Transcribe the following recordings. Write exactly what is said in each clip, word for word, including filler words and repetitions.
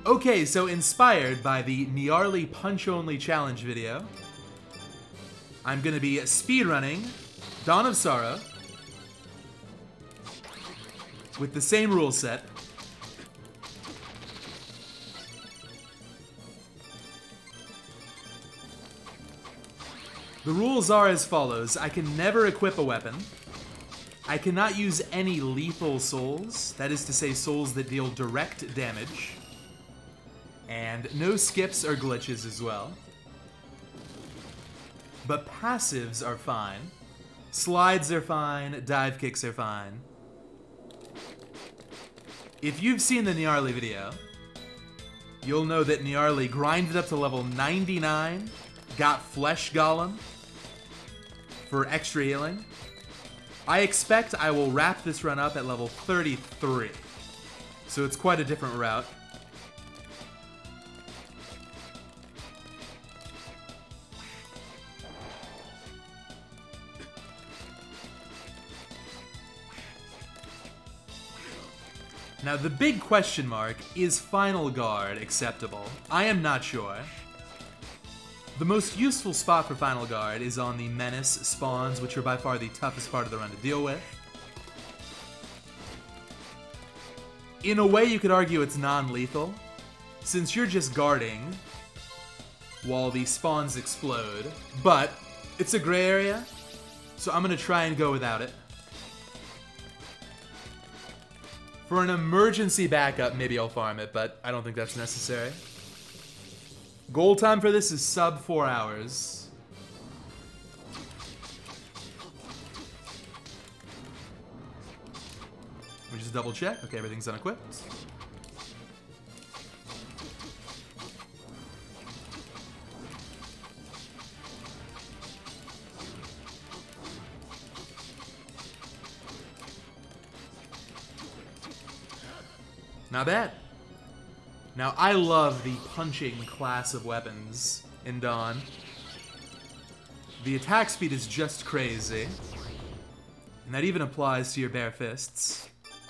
Okay, so inspired by the Nyarly punch-only challenge video, I'm gonna be speedrunning Dawn of Sorrow with the same rule set. The rules are as follows. I can never equip a weapon. I cannot use any lethal souls, that is to say souls that deal direct damage. And no skips or glitches as well. But passives are fine. Slides are fine, dive kicks are fine. If you've seen the Nyarly video, you'll know that Nyarly grinded up to level ninety-nine, got Flesh Golem for extra healing. I expect I will wrap this run up at level thirty-three. So it's quite a different route. Now, the big question mark, is Final Guard acceptable? I am not sure. The most useful spot for Final Guard is on the Menace spawns, which are by far the toughest part of the run to deal with. In a way, you could argue it's non-lethal, since you're just guarding while the spawns explode, but it's a gray area, so I'm going to try and go without it. For an emergency backup, maybe I'll farm it, but I don't think that's necessary. Goal time for this is sub four hours. Let me just double check. Okay, everything's unequipped. Not bad. Now, I love the punching class of weapons in Dawn. The attack speed is just crazy. And that even applies to your bare fists.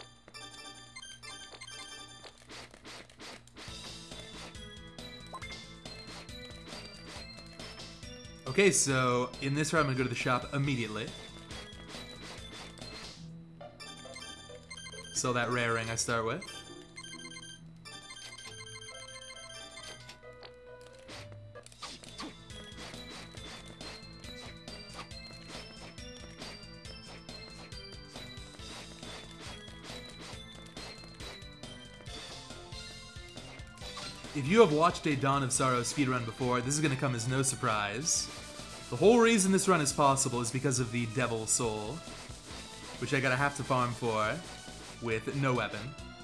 Okay, so in this round, I'm gonna go to the shop immediately. Sell that rare ring I start with. If you have watched a Dawn of Sorrow speedrun before, this is going to come as no surprise. The whole reason this run is possible is because of the Devil Soul, which I gotta have to farm for with no weapon.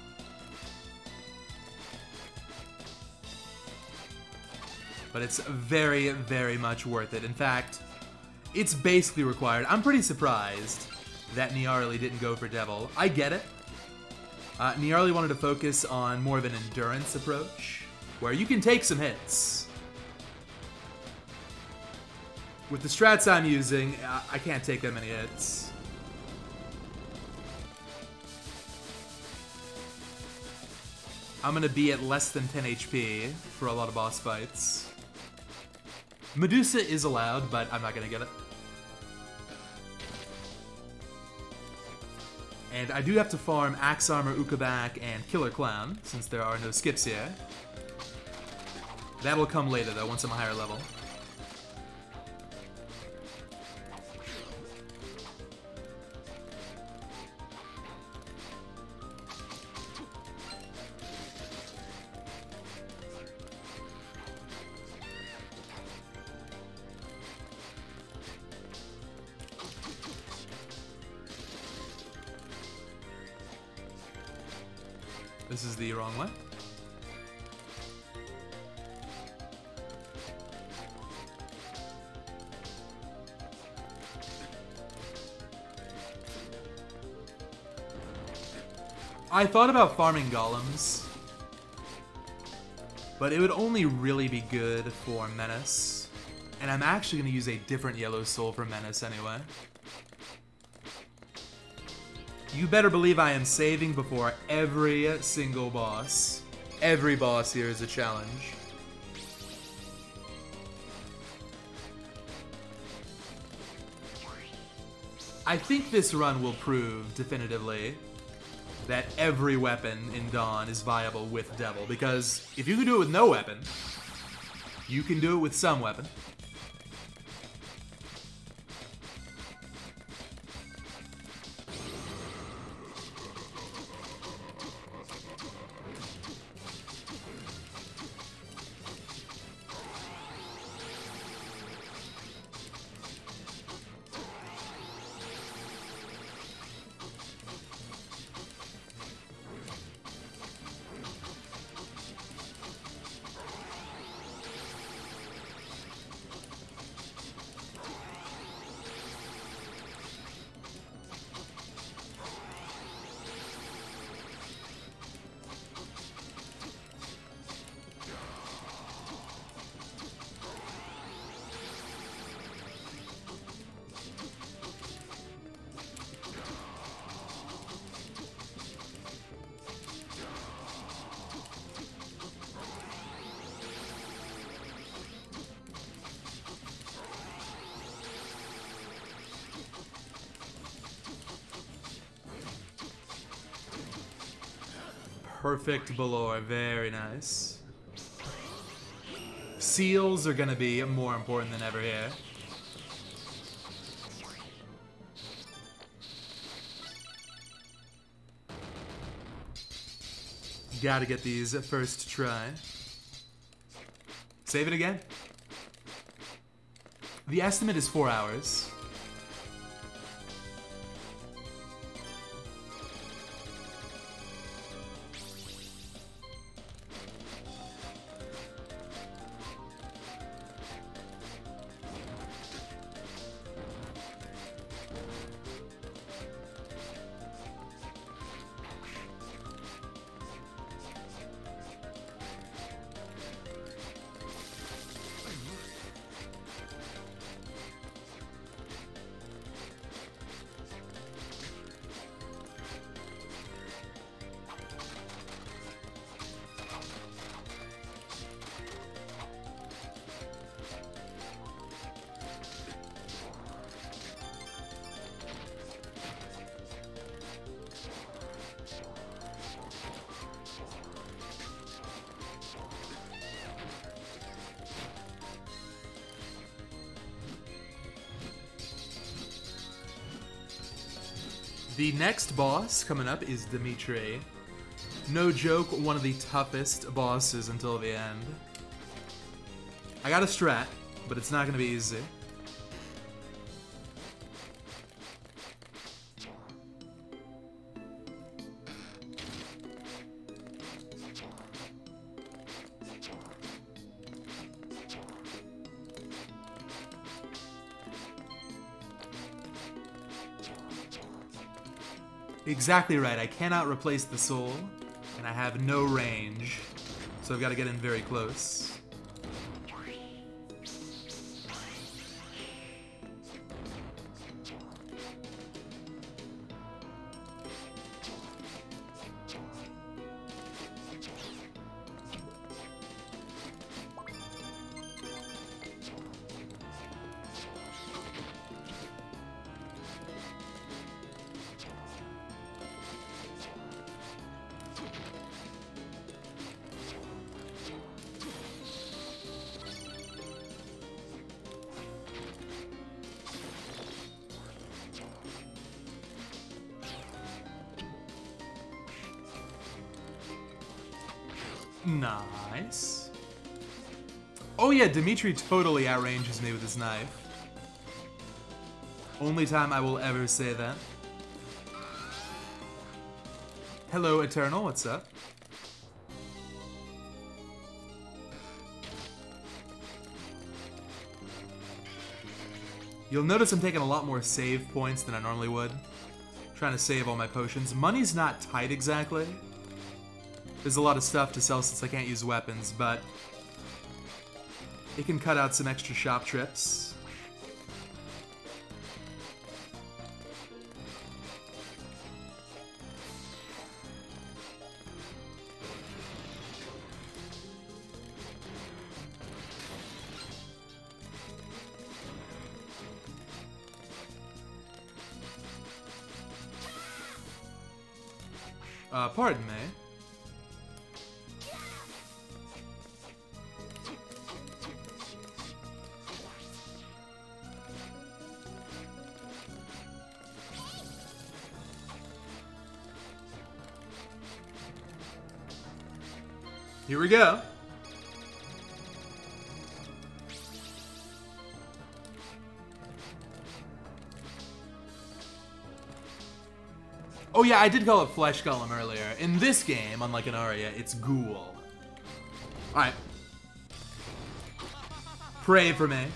But it's very, very much worth it. In fact, it's basically required. I'm pretty surprised that Nyarly didn't go for Devil. I get it. Uh, Nyarly wanted to focus on more of an endurance approach, where you can take some hits. With the strats I'm using, I can't take that many hits. I'm gonna be at less than ten H P for a lot of boss fights. Medusa is allowed, but I'm not gonna get it. And I do have to farm Axe Armor, Ukabak, and Killer Clown, since there are no skips here. That'll come later, though, once I'm a higher level. This is the wrong way. I thought about farming golems, but it would only really be good for Menace. And I'm actually going to use a different yellow soul for Menace anyway. You better believe I am saving before every single boss. Every boss here is a challenge. I think this run will prove definitively that every weapon in Dawn is viable with Devil, because if you can do it with no weapon, you can do it with some weapon. Perfect Balor, very nice. Seals are gonna be more important than ever here. Gotta get these first try. Save it again. The estimate is four hours. The next boss coming up is Dimitri. No joke, one of the toughest bosses until the end. I got a strat, but it's not going to be easy. Exactly right, I cannot replace the soul, and I have no range, so I've got to get in very close. Nice. Oh yeah, Dimitri totally outranges me with his knife. Only time I will ever say that. Hello, Eternal, what's up? You'll notice I'm taking a lot more save points than I normally would. Trying to save all my potions. Money's not tight exactly. There's a lot of stuff to sell since I can't use weapons, but it can cut out some extra shop trips. Uh, pardon me. Here we go. Oh yeah, I did call it Flesh Golem earlier. In this game, unlike an Aria, it's Ghoul. Alright. Pray for me.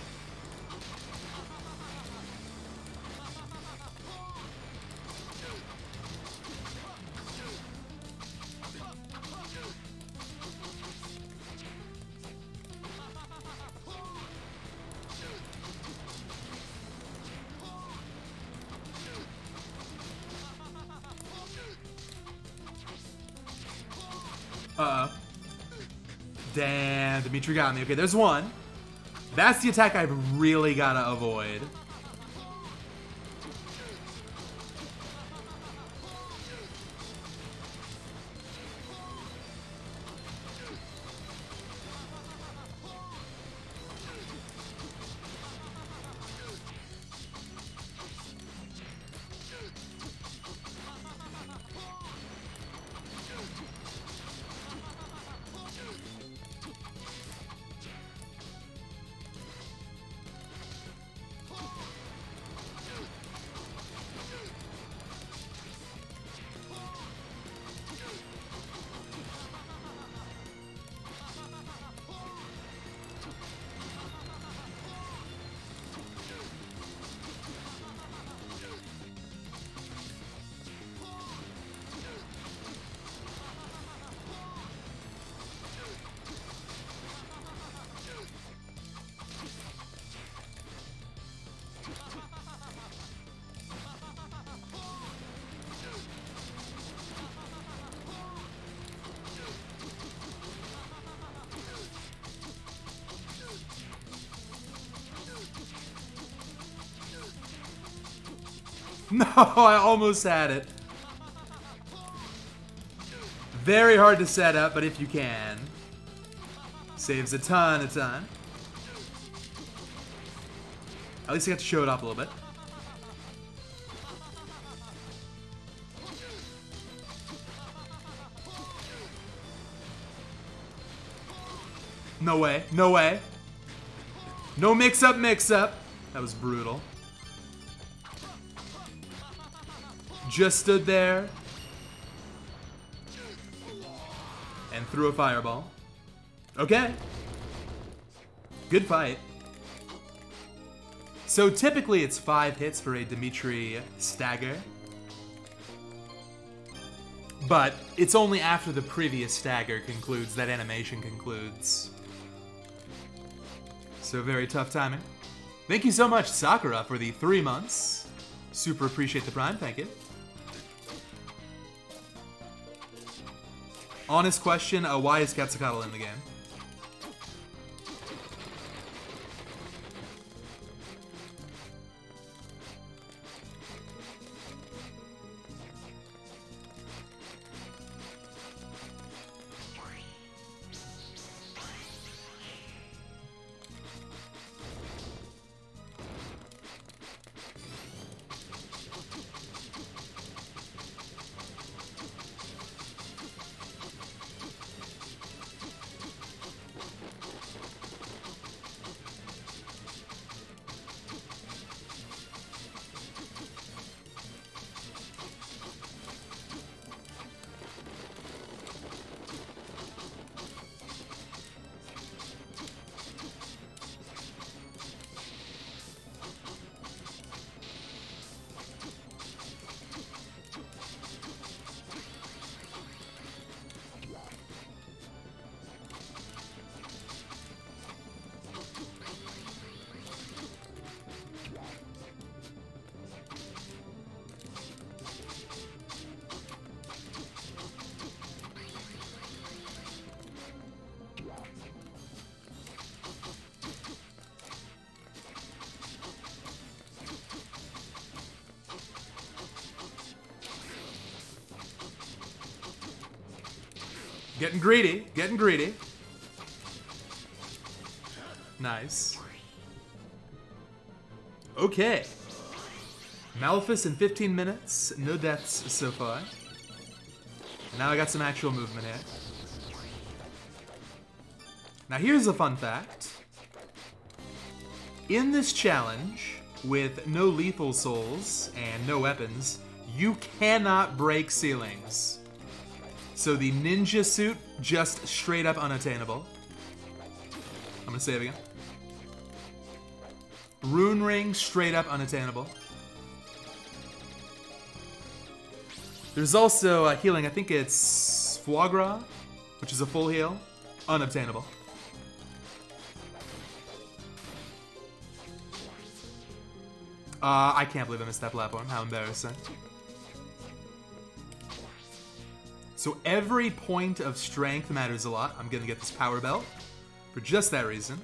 Uh-oh. Damn, Dimitri got me. Okay, there's one. That's the attack I've really gotta avoid. No, I almost had it. Very hard to set up, but if you can. Saves a ton of time. At least I got to show it off a little bit. No way, no way. No mix-up, mix-up. That was brutal. Just stood there and threw a fireball. Okay. Good fight. So typically it's five hits for a Dimitri stagger. But it's only after the previous stagger concludes that animation concludes. So very tough timing. Thank you so much, Sakura, for the three months. Super appreciate the prime, thank you. Honest question, uh, why is Quetzalcoatl in the game? Getting greedy. Getting greedy. Nice. Okay. Malefice in fifteen minutes. No deaths so far. Now I got some actual movement here. Now here's a fun fact. In this challenge, with no lethal souls and no weapons, you cannot break ceilings. So the ninja suit, just straight up unattainable. I'm gonna save again. Rune ring, straight up unattainable. There's also uh, healing, I think it's foie gras, which is a full heal, unobtainable. Uh, I can't believe I missed that platform, how embarrassing. So every point of strength matters a lot. I'm gonna get this power belt for just that reason.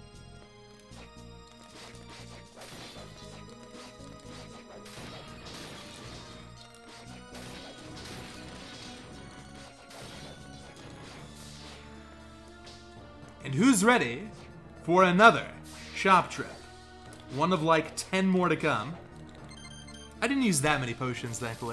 And who's ready for another shop trip? One of like ten more to come. I didn't use that many potions, thankfully.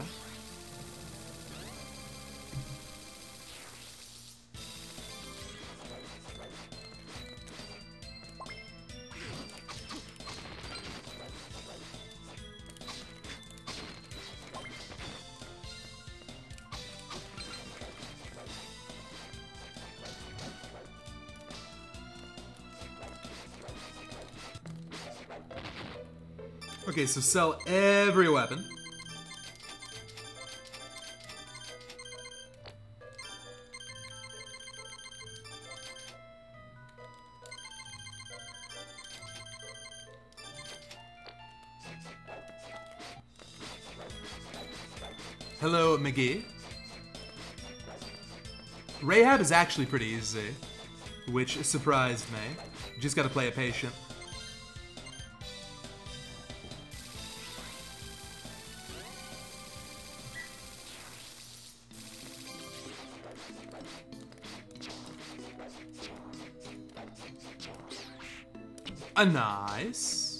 Okay, so sell every weapon. Hello, McGee. Rahab is actually pretty easy, which surprised me. You just gotta play it patient. A nice.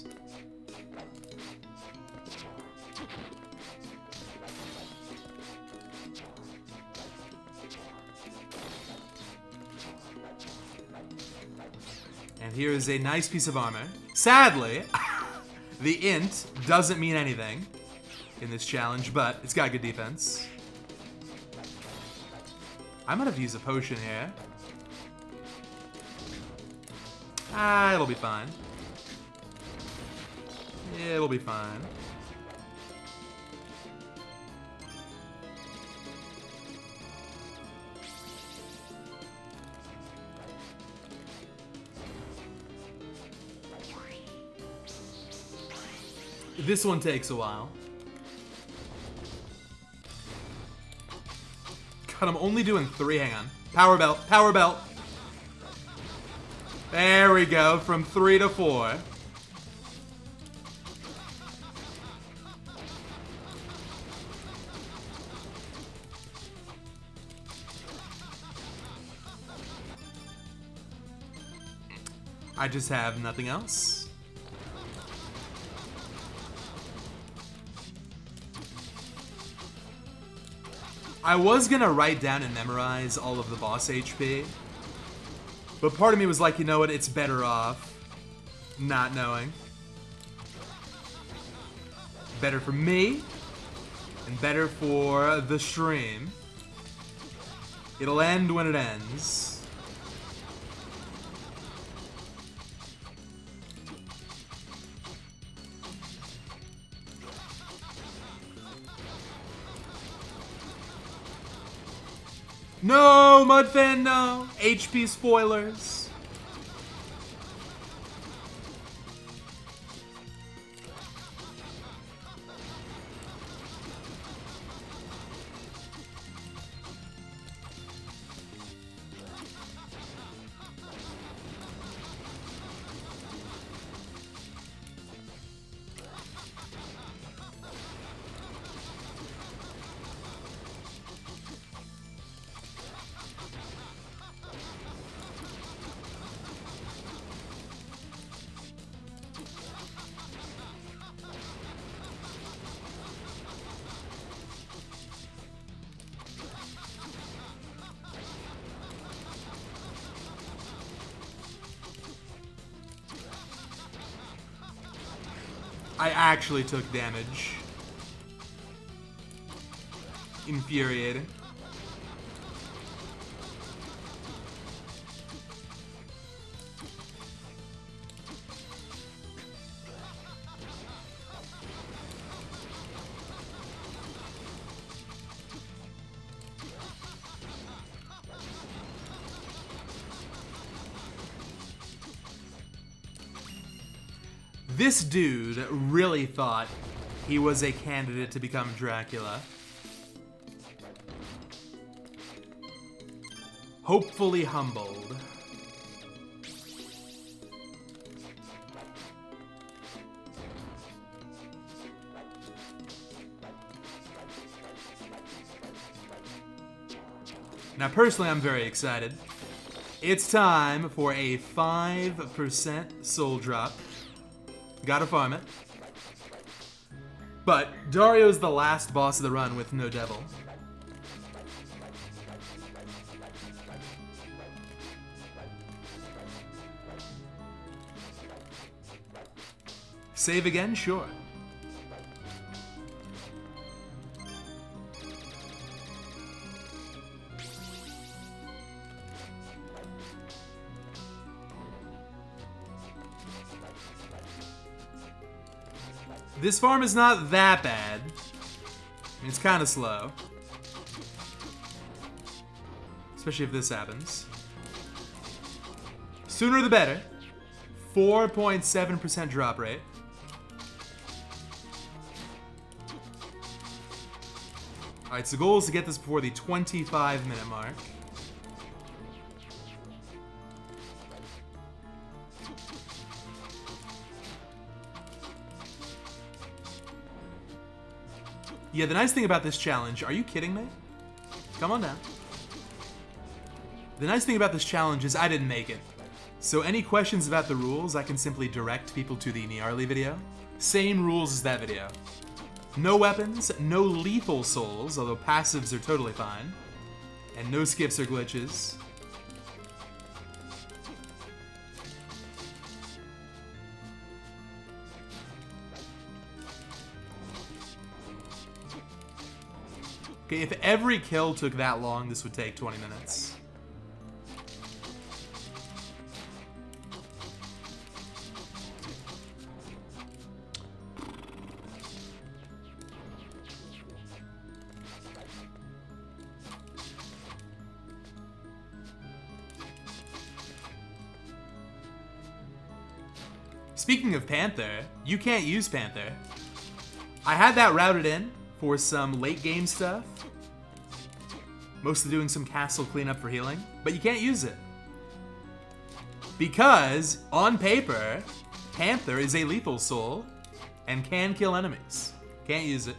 And here is a nice piece of armor. Sadly, the int doesn't mean anything in this challenge, but it's got good defense. I might have to use a potion here. Ah, it'll be fine. It'll be fine. This one takes a while. God, I'm only doing three. Hang on. Power belt. Power belt. There we go. From three to four. I just have nothing else. I was gonna write down and memorize all of the boss H P, but part of me was like, you know what, it's better off not knowing. Better for me, and better for the stream. It'll end when it ends. No, Mudfan, no! H P spoilers. I actually took damage. Infuriating. This dude really thought he was a candidate to become Dracula. Hopefully humbled. Now, personally, I'm very excited. It's time for a five percent soul drop. Gotta farm it. But Dario's the last boss of the run with no devil. Save again? Sure. This farm is not that bad. I mean, it's kind of slow. Especially if this happens. Sooner the better. four point seven percent drop rate. Alright, so the goal is to get this before the twenty-five minute mark. Yeah, the nice thing about this challenge, are you kidding me? Come on down. The nice thing about this challenge is I didn't make it. So any questions about the rules, I can simply direct people to the Nyarly video. Same rules as that video. No weapons, no lethal souls, although passives are totally fine. And no skips or glitches. Okay, if every kill took that long, this would take twenty minutes. Speaking of Panther, you can't use Panther. I had that routed in for some late game stuff. Mostly doing some castle cleanup for healing, but you can't use it. Because, on paper, Panther is a lethal soul and can kill enemies. Can't use it.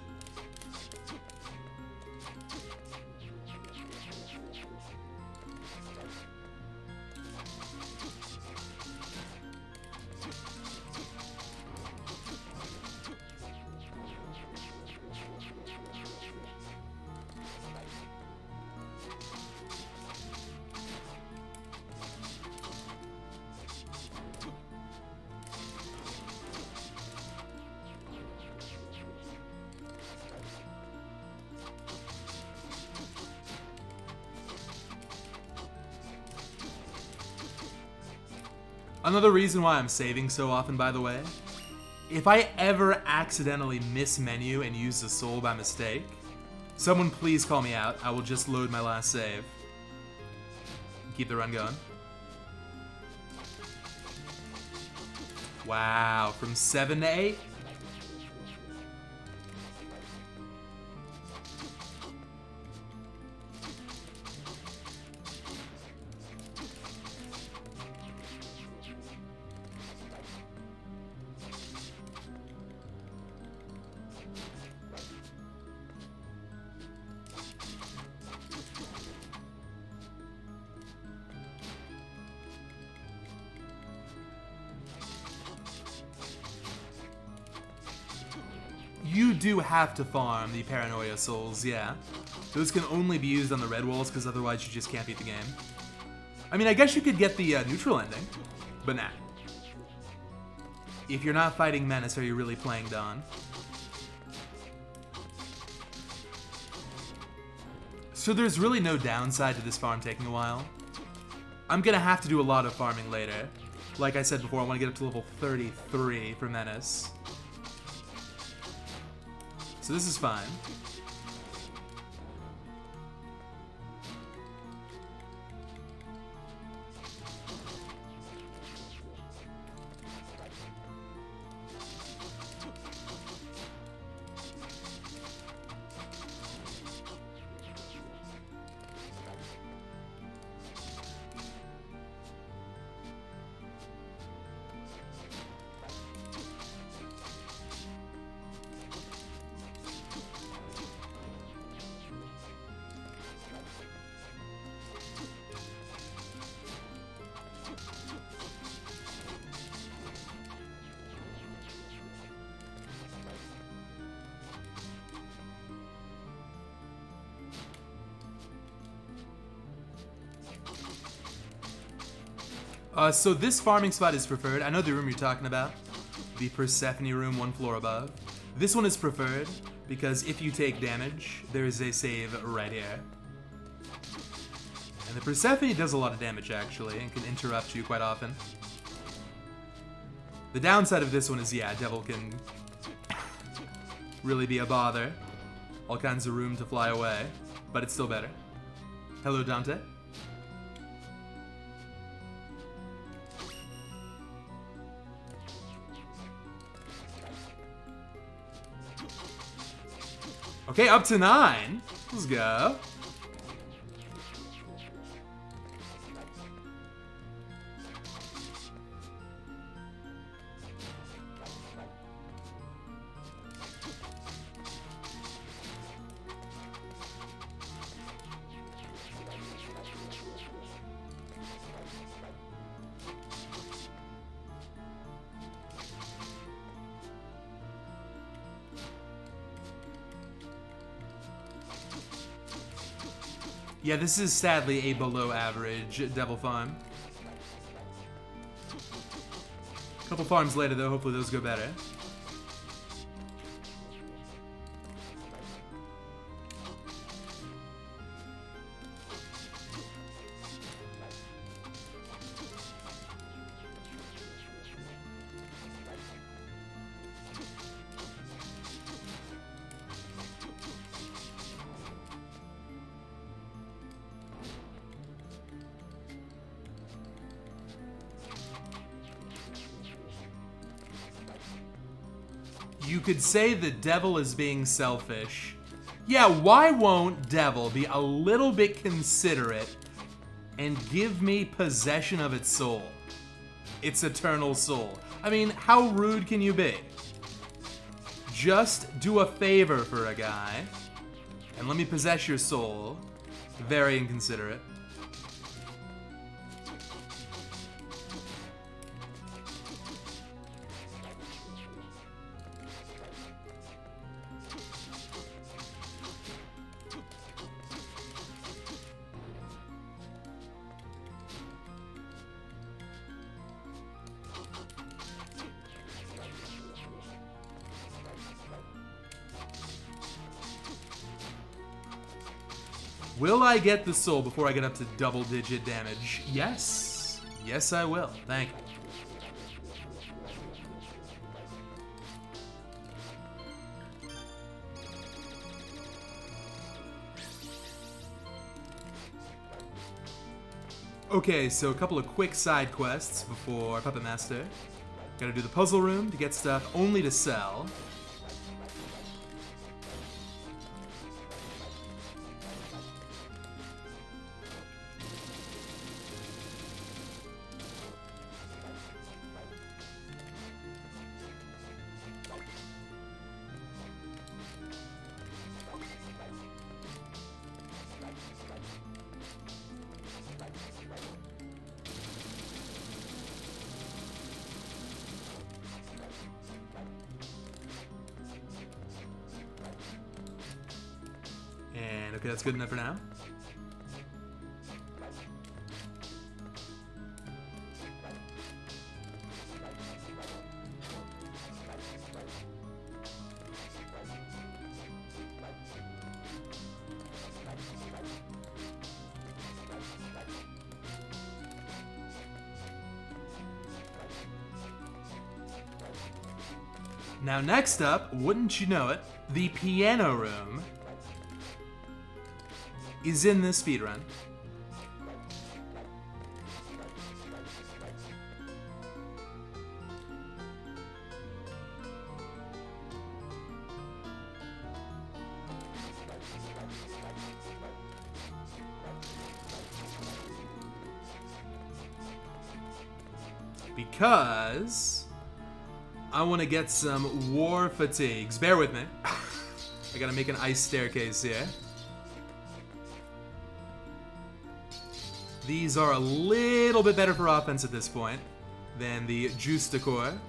Another reason why I'm saving so often, by the way, if I ever accidentally miss menu and use the soul by mistake, someone please call me out. I will just load my last save. Keep the run going. Wow, from seven to eight? You do have to farm the Paranoia Souls, yeah. Those can only be used on the red walls because otherwise you just can't beat the game. I mean, I guess you could get the uh, neutral ending, but nah. If you're not fighting Menace, are you really playing Dawn? So there's really no downside to this farm taking a while. I'm gonna have to do a lot of farming later. Like I said before, I want to get up to level thirty-three for Menace. So this is fine. Uh, so this farming spot is preferred. I know the room you're talking about. The Persephone room, one floor above. This one is preferred because if you take damage, there is a save right here. And the Persephone does a lot of damage, actually, and can interrupt you quite often. The downside of this one is, yeah, Devil can really be a bother. All kinds of room to fly away, but it's still better. Hello, Dante. Okay, up to nine. Let's go. Yeah, this is sadly a below average Devil farm. A couple farms later though, hopefully those go better. You could say the Devil is being selfish. Yeah, why won't Devil be a little bit considerate and give me possession of its soul? Its eternal soul. I mean, how rude can you be? Just do a favor for a guy and let me possess your soul. Very inconsiderate. Will I get the soul before I get up to double-digit damage? Yes. Yes, I will. Thank you. Okay, so a couple of quick side quests before Puppet Master. Gotta do the puzzle room to get stuff only to sell. And okay, that's good enough for now. Now next up, wouldn't you know it, the piano room is in this speedrun. Because I want to get some war fatigues. Bear with me. I gotta make an ice staircase here. These are a little bit better for offense at this point than the JupiterClimb.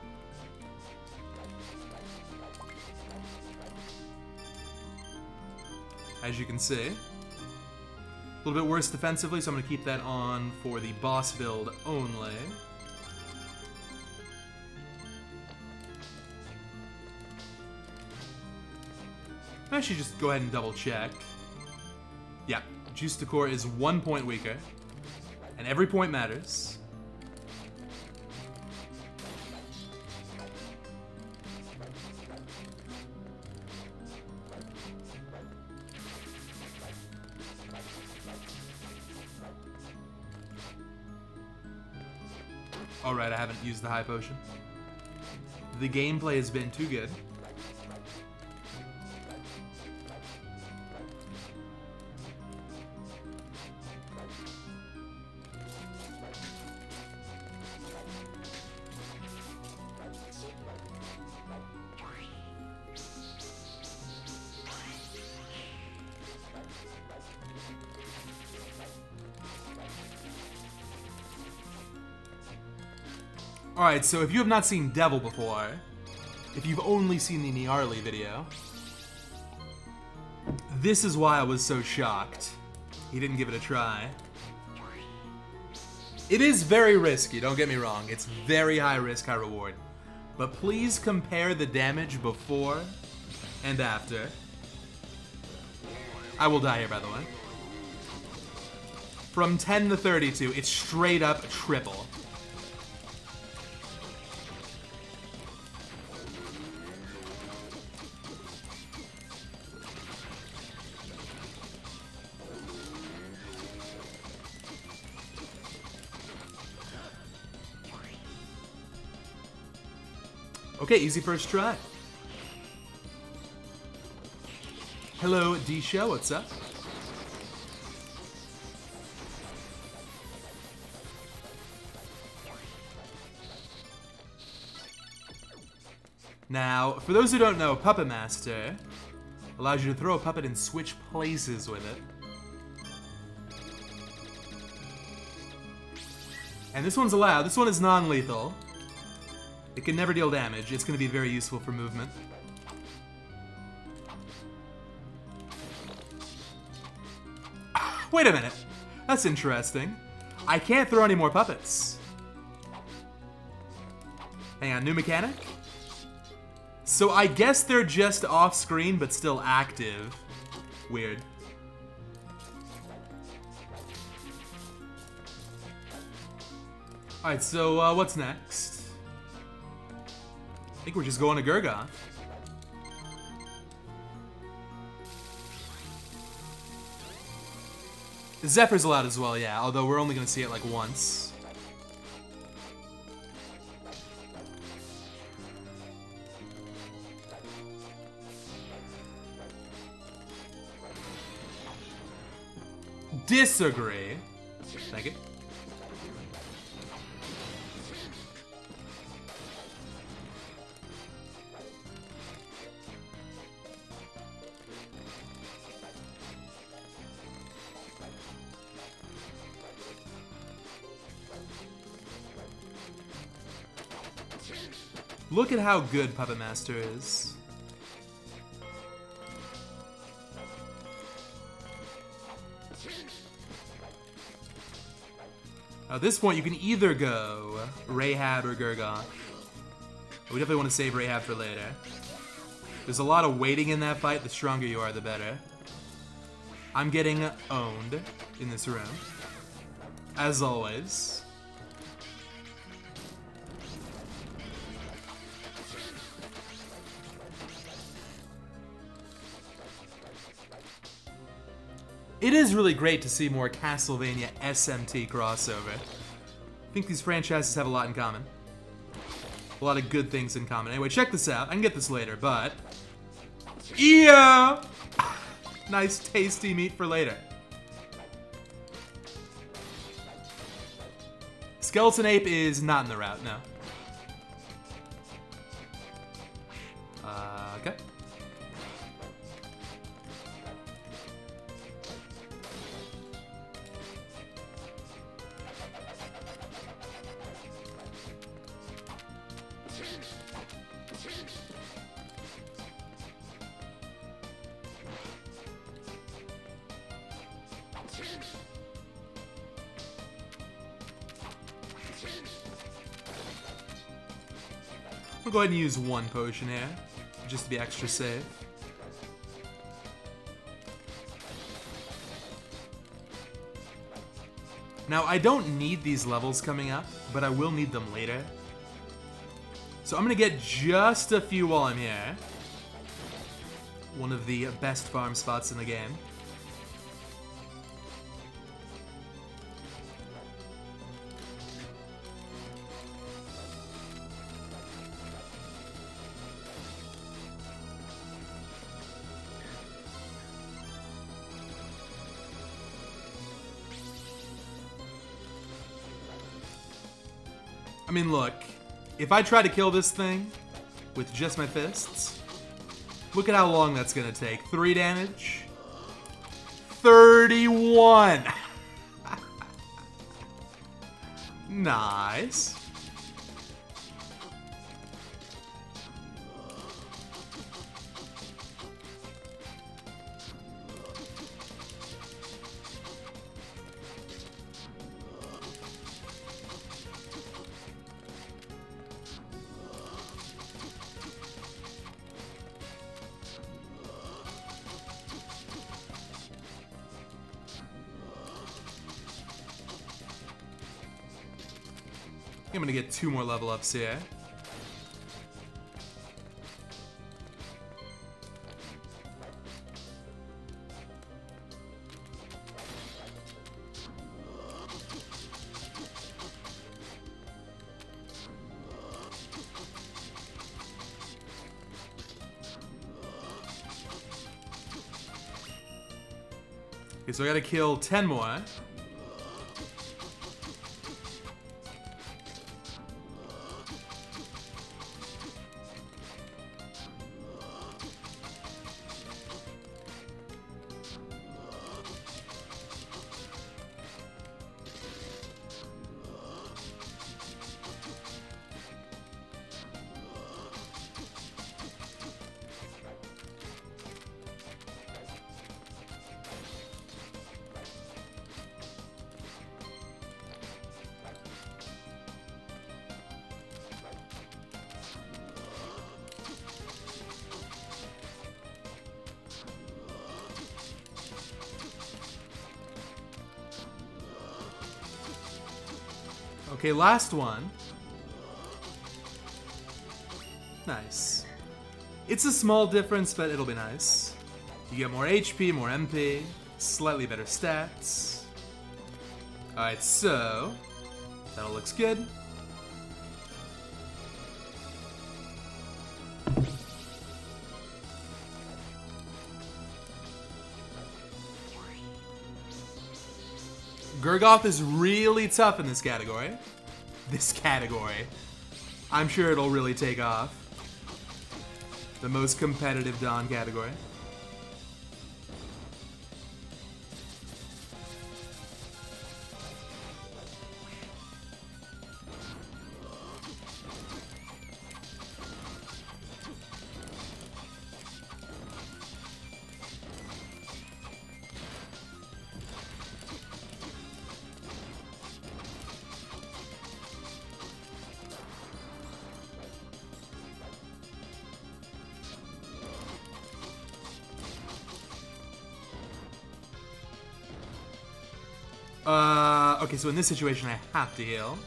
As you can see. A little bit worse defensively, so I'm gonna keep that on for the boss build only. I should just go ahead and double check. Yeah, JupiterClimb is one point weaker, and every point matters. Alright, I haven't used the high potion. The gameplay has been too good. Alright, so if you have not seen Devil before, if you've only seen the Nyarly video, this is why I was so shocked he didn't give it a try. It is very risky, don't get me wrong. It's very high risk, high reward. But please compare the damage before and after. I will die here, by the way. From ten to thirty-two, it's straight up triple. Okay, easy first try. Hello, D-Show, what's up? Now, for those who don't know, Puppet Master allows you to throw a puppet and switch places with it. And this one's allowed. This one is non-lethal. It can never deal damage. It's going to be very useful for movement. Wait a minute. That's interesting. I can't throw any more puppets. Hang on, new mechanic? So I guess they're just off-screen, but still active. Weird. Alright, so uh, what's next? I think we're just going to Gurgoth. Zephyr's allowed as well, yeah, although we're only going to see it like once. Disagree. Thank you. Look at how good Puppet Master is. At this point, you can either go Rahab or Gurgoth. We definitely want to save Rahab for later. There's a lot of waiting in that fight. The stronger you are, the better. I'm getting owned in this room. As always. It is really great to see more Castlevania S M T crossover. I think these franchises have a lot in common. A lot of good things in common. Anyway, check this out. I can get this later, but... Yeah! Nice tasty meat for later. Skeleton Ape is not in the route, no. Uh, okay. We'll go ahead and use one potion here, just to be extra safe. Now, I don't need these levels coming up, but I will need them later. So I'm gonna get just a few while I'm here. One of the best farm spots in the game. I mean, look, if I try to kill this thing with just my fists, look at how long that's gonna take. Three damage. thirty-one! Nice. I'm gonna get two more level ups here. Okay, so I gotta kill ten more. Okay, last one. Nice. It's a small difference, but it'll be nice. You get more H P, more M P, slightly better stats. Alright, so... that all looks good. Gurgoth is really tough in this category. This category. I'm sure it'll really take off. The most competitive Dawn category. Uh, okay, so in this situation, I have to heal.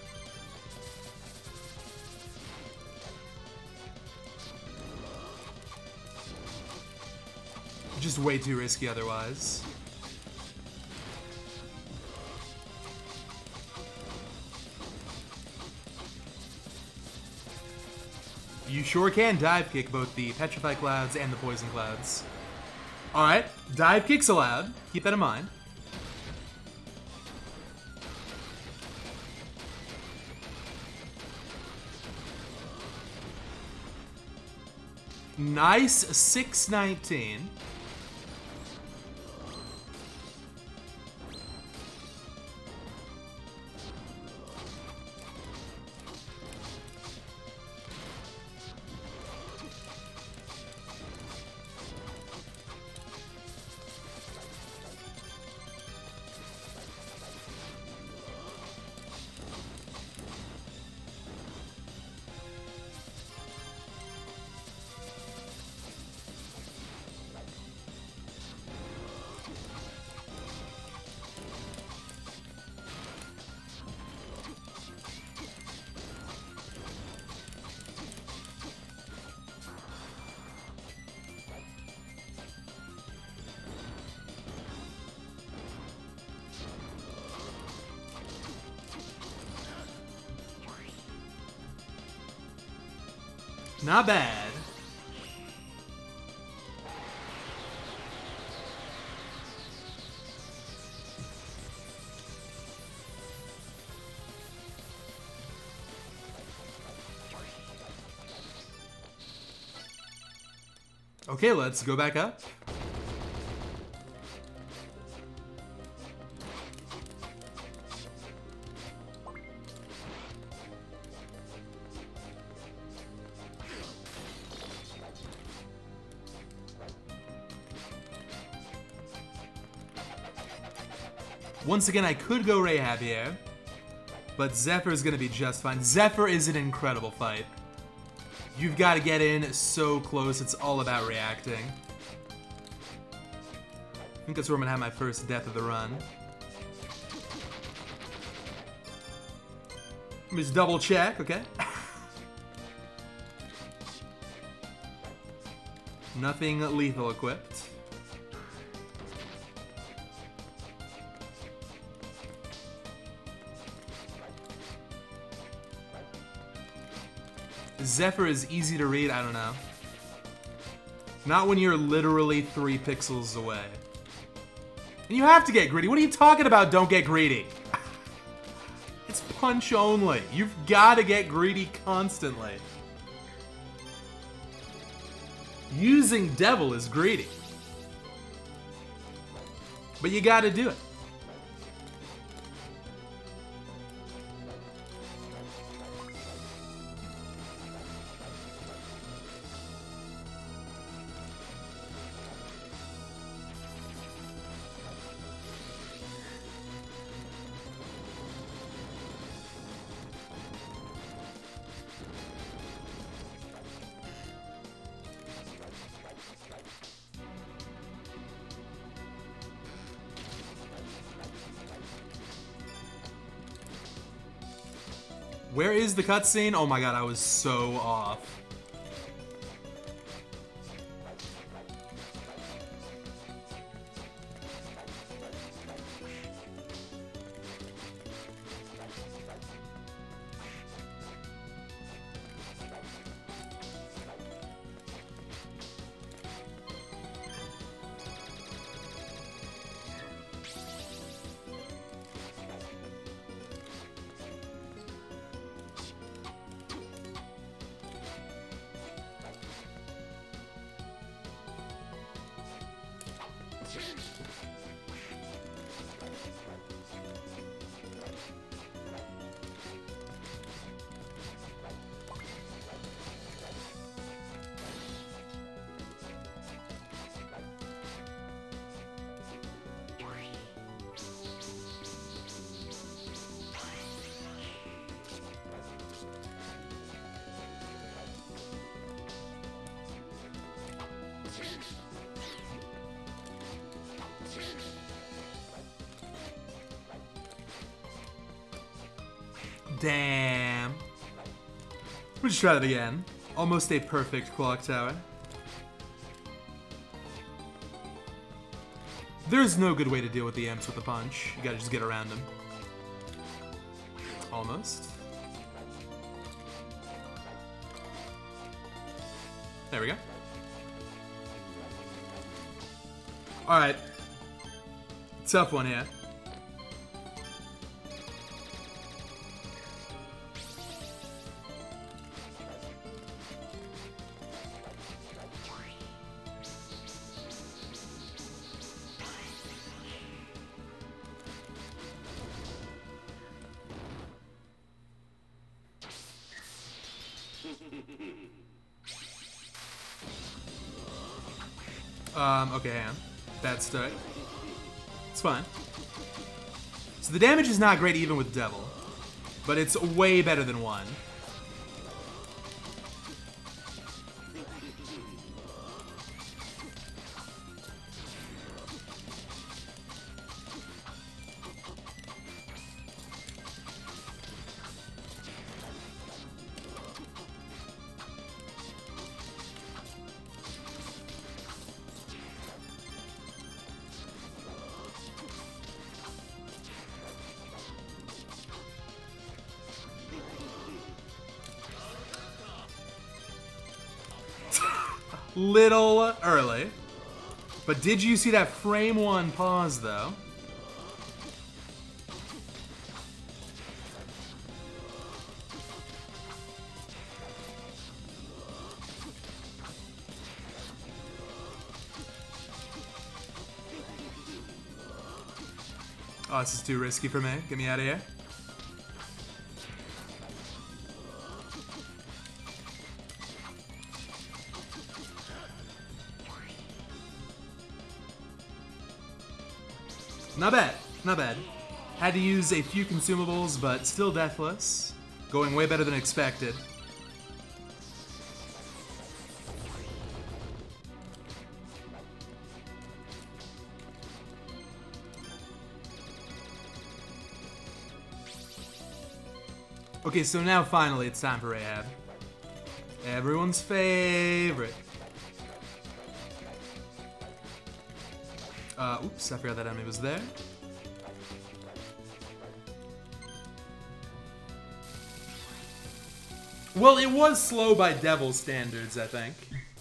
Just way too risky otherwise. You sure can dive kick both the Petrify Clouds and the Poison Clouds. Alright, dive kicks allowed. Keep that in mind. Nice six nineteen. Not bad. Okay, let's go back up. Once again, I could go Rahab here, but Zephyr is going to be just fine. Zephyr is an incredible fight. You've got to get in so close. It's all about reacting. I think that's where I'm going to have my first death of the run. Let me just double check, okay? Nothing lethal equipped. Zephyr is easy to read, I don't know. Not when you're literally three pixels away. And you have to get greedy. What are you talking about, don't get greedy? It's punch only. You've got to get greedy constantly. Using Devil is greedy. But you got to do it. Where is the cutscene? Oh my god, I was so off. Damn. We'll just try that again. Almost a perfect clock tower. There's no good way to deal with the imps with a punch. You gotta just get around them. Almost. There we go. Alright. Tough one here. Um, okay, hang on. Bad start. It's fine. So the damage is not great even with Devil, but it's way better than one. Little early. But did you see that frame one pause, though? Oh, this is too risky for me. Get me out of here. Not bad, not bad. Had to use a few consumables, but still deathless. Going way better than expected. Okay, so now finally it's time for Rahab. Everyone's favorite. Uh, oops, I forgot that enemy was there. Well, it was slow by Devil standards, I think.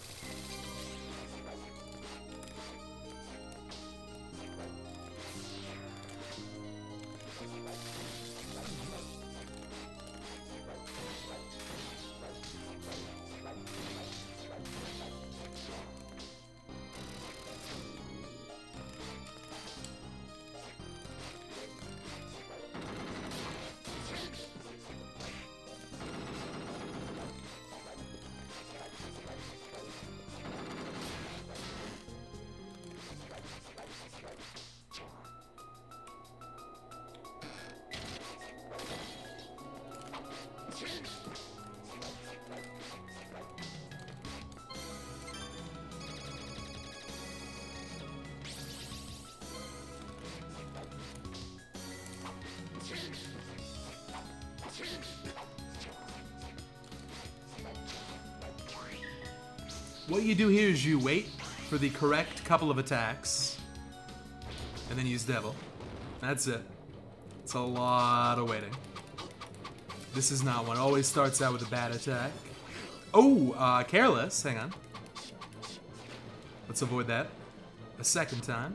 What you do here is you wait for the correct couple of attacks, and then use Devil. That's it. It's a lot of waiting. This is not one. It always starts out with a bad attack. Oh, uh, careless. Hang on. Let's avoid that a second time.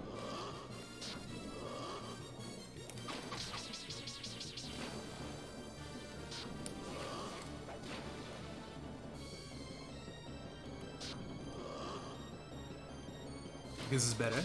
This is better.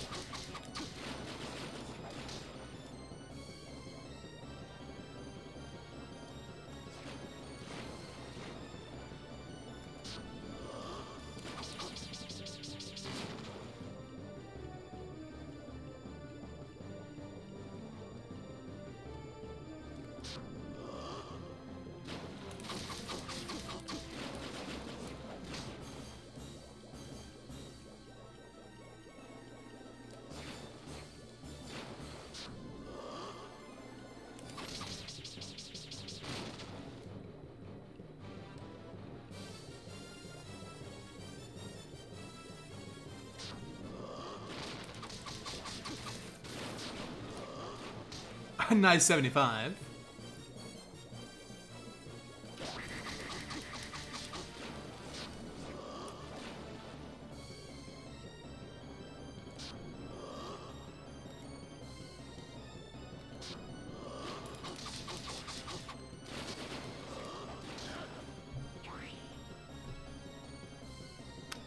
Nice seventy-five.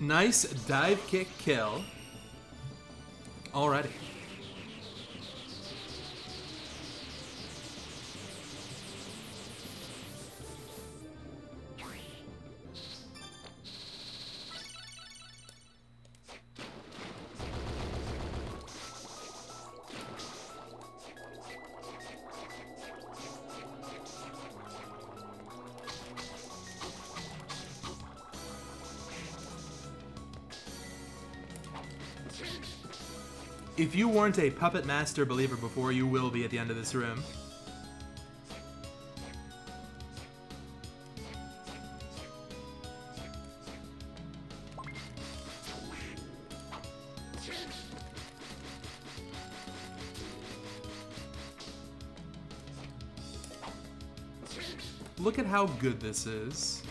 Nice dive kick kill. Already. If you weren't a Puppet Master believer before, you will be at the end of this room. Look at how good this is.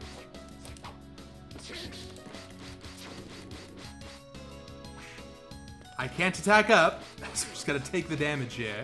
I can't attack up, so I'm just gonna take the damage here.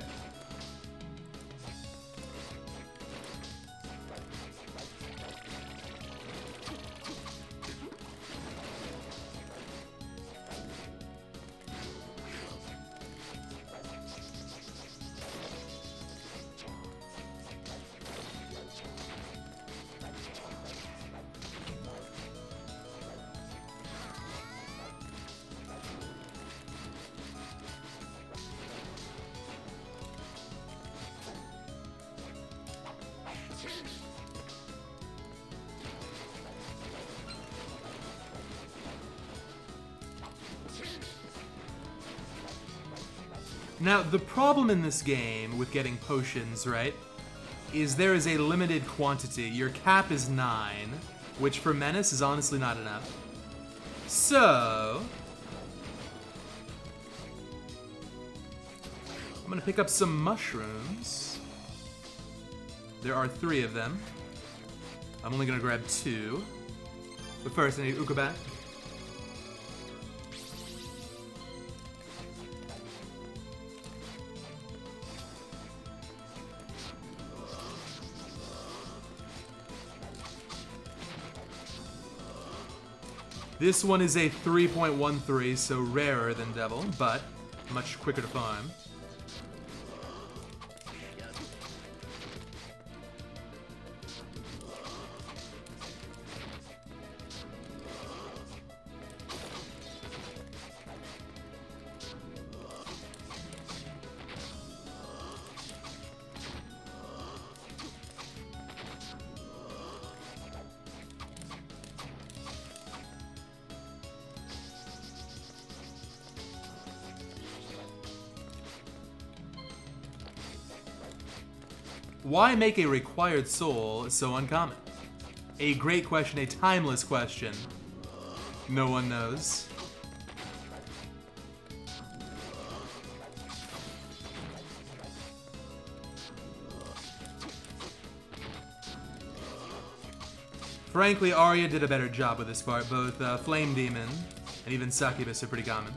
Now, the problem in this game with getting potions, right, is there is a limited quantity. Your cap is nine, which for Menace is honestly not enough. So, I'm gonna pick up some mushrooms. There are three of them. I'm only gonna grab two. But first, I need Ukabat. This one is a three point one three, so rarer than Devil, but much quicker to farm. Why make a required soul so uncommon? A great question, a timeless question. No one knows. Frankly, Arya did a better job with this part. Both uh, Flame Demon and even Succubus are pretty common.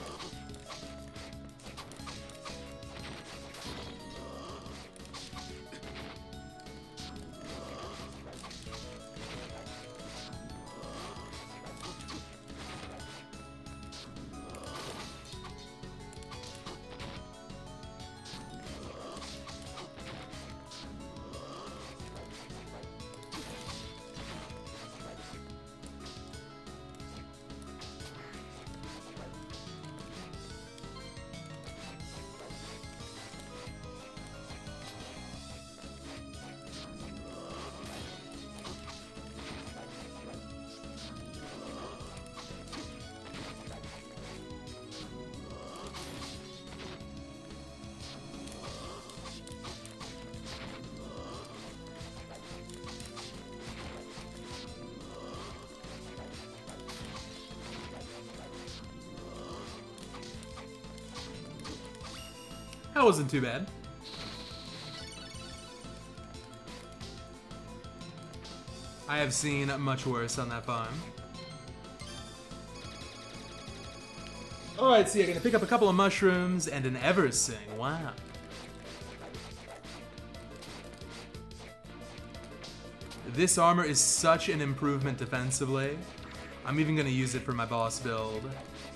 That wasn't too bad. I have seen much worse on that farm. Alright, so you're gonna pick up a couple of mushrooms and an Eversing. Wow. This armor is such an improvement defensively. I'm even gonna use it for my boss build.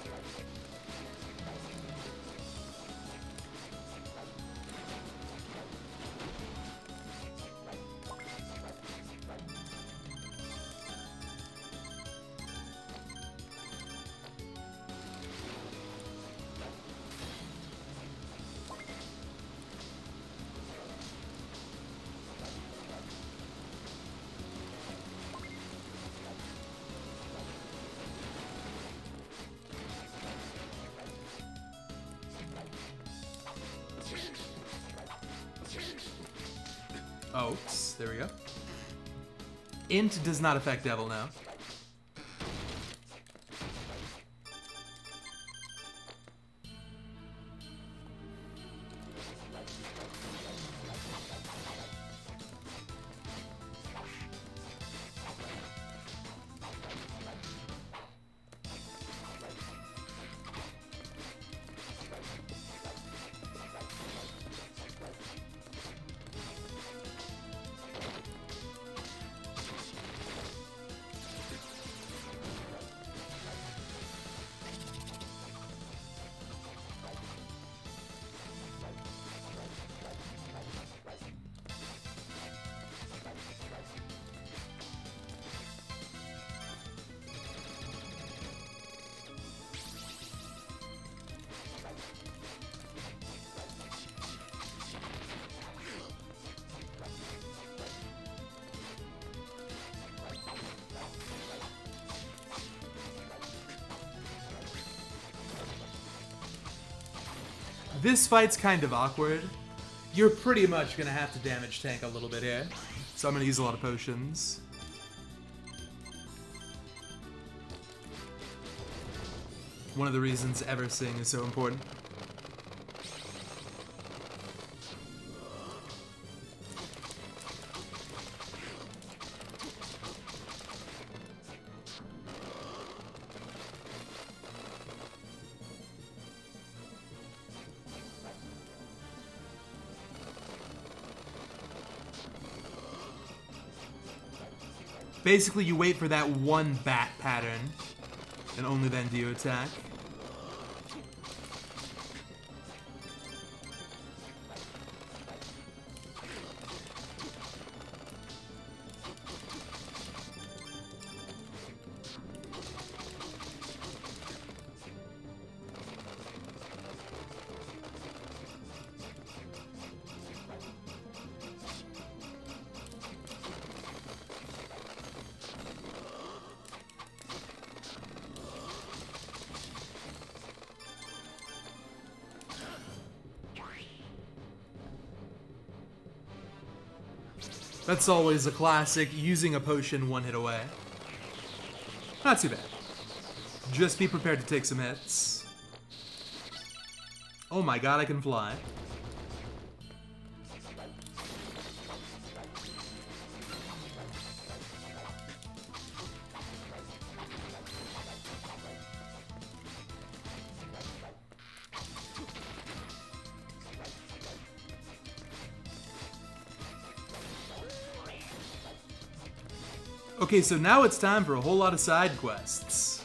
Oaks, there we go. Int does not affect Devil now. This fight's kind of awkward. You're pretty much gonna have to damage tank a little bit here. So I'm gonna use a lot of potions. One of the reasons Eversing is so important. Basically, you wait for that one bat pattern, and only then do you attack. That's always a classic, using a potion one hit away. Not too bad. Just be prepared to take some hits. Oh my god, I can fly. Okay, so now it's time for a whole lot of side quests.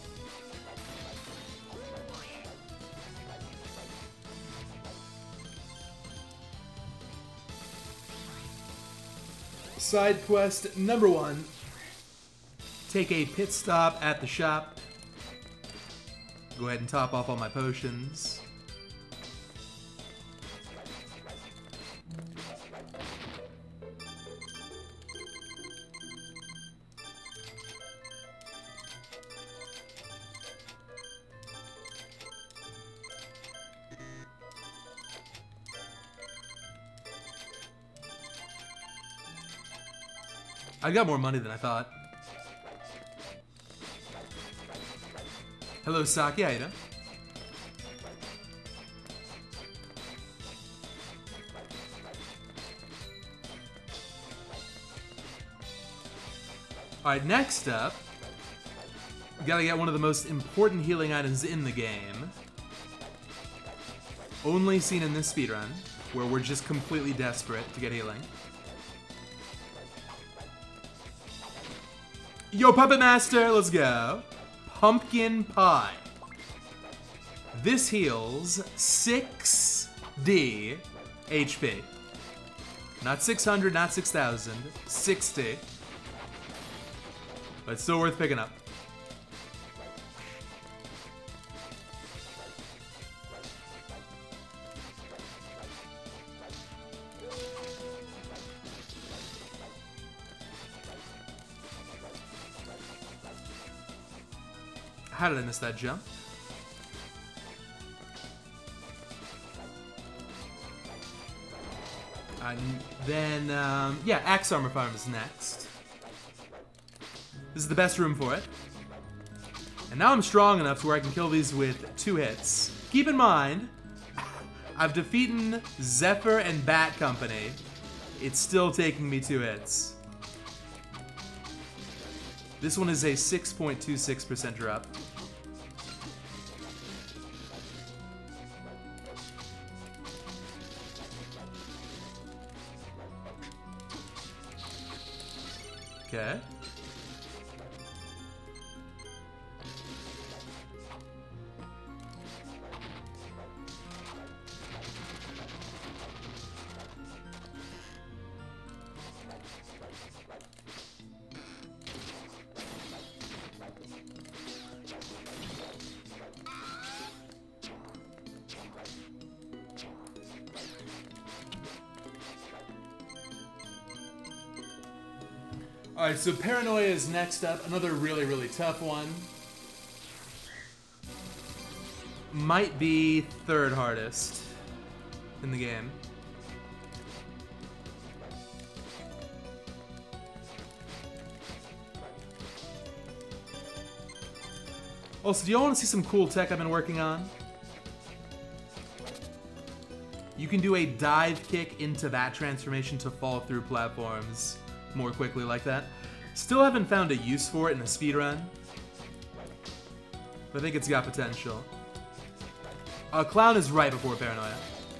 Side quest number one. Take a pit stop at the shop. Go ahead and top off all my potions. I got more money than I thought. Hello, Saki. How you doing? Alright, next up, we gotta get one of the most important healing items in the game. Only seen in this speedrun, where we're just completely desperate to get healing. Yo, Puppet Master, let's go. Pumpkin Pie. This heals six D H P. Not six hundred, not six thousand. sixty. But still worth picking up. How did I miss that jump? Uh, then, um, yeah, Axe Armor Farm is next. This is the best room for it. And now I'm strong enough to where I can kill these with two hits. Keep in mind, I've defeated Zephyr and Bat Company. It's still taking me two hits. This one is a six point two six percent drop. Okay. Alright, so Paranoia is next up. Another really, really tough one. Might be third hardest in the game. Also, do y'all want to see some cool tech I've been working on? You can do a dive kick into that transformation to fall through platforms more quickly like that. Still haven't found a use for it in a speedrun, but I think it's got potential. Uh, Clown is right before Paranoia.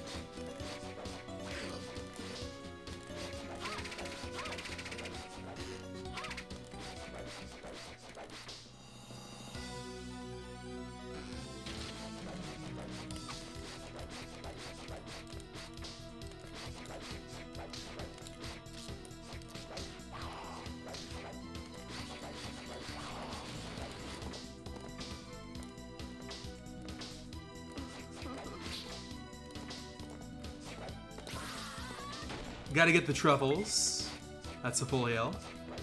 Gotta get the truffles. That's a full heal.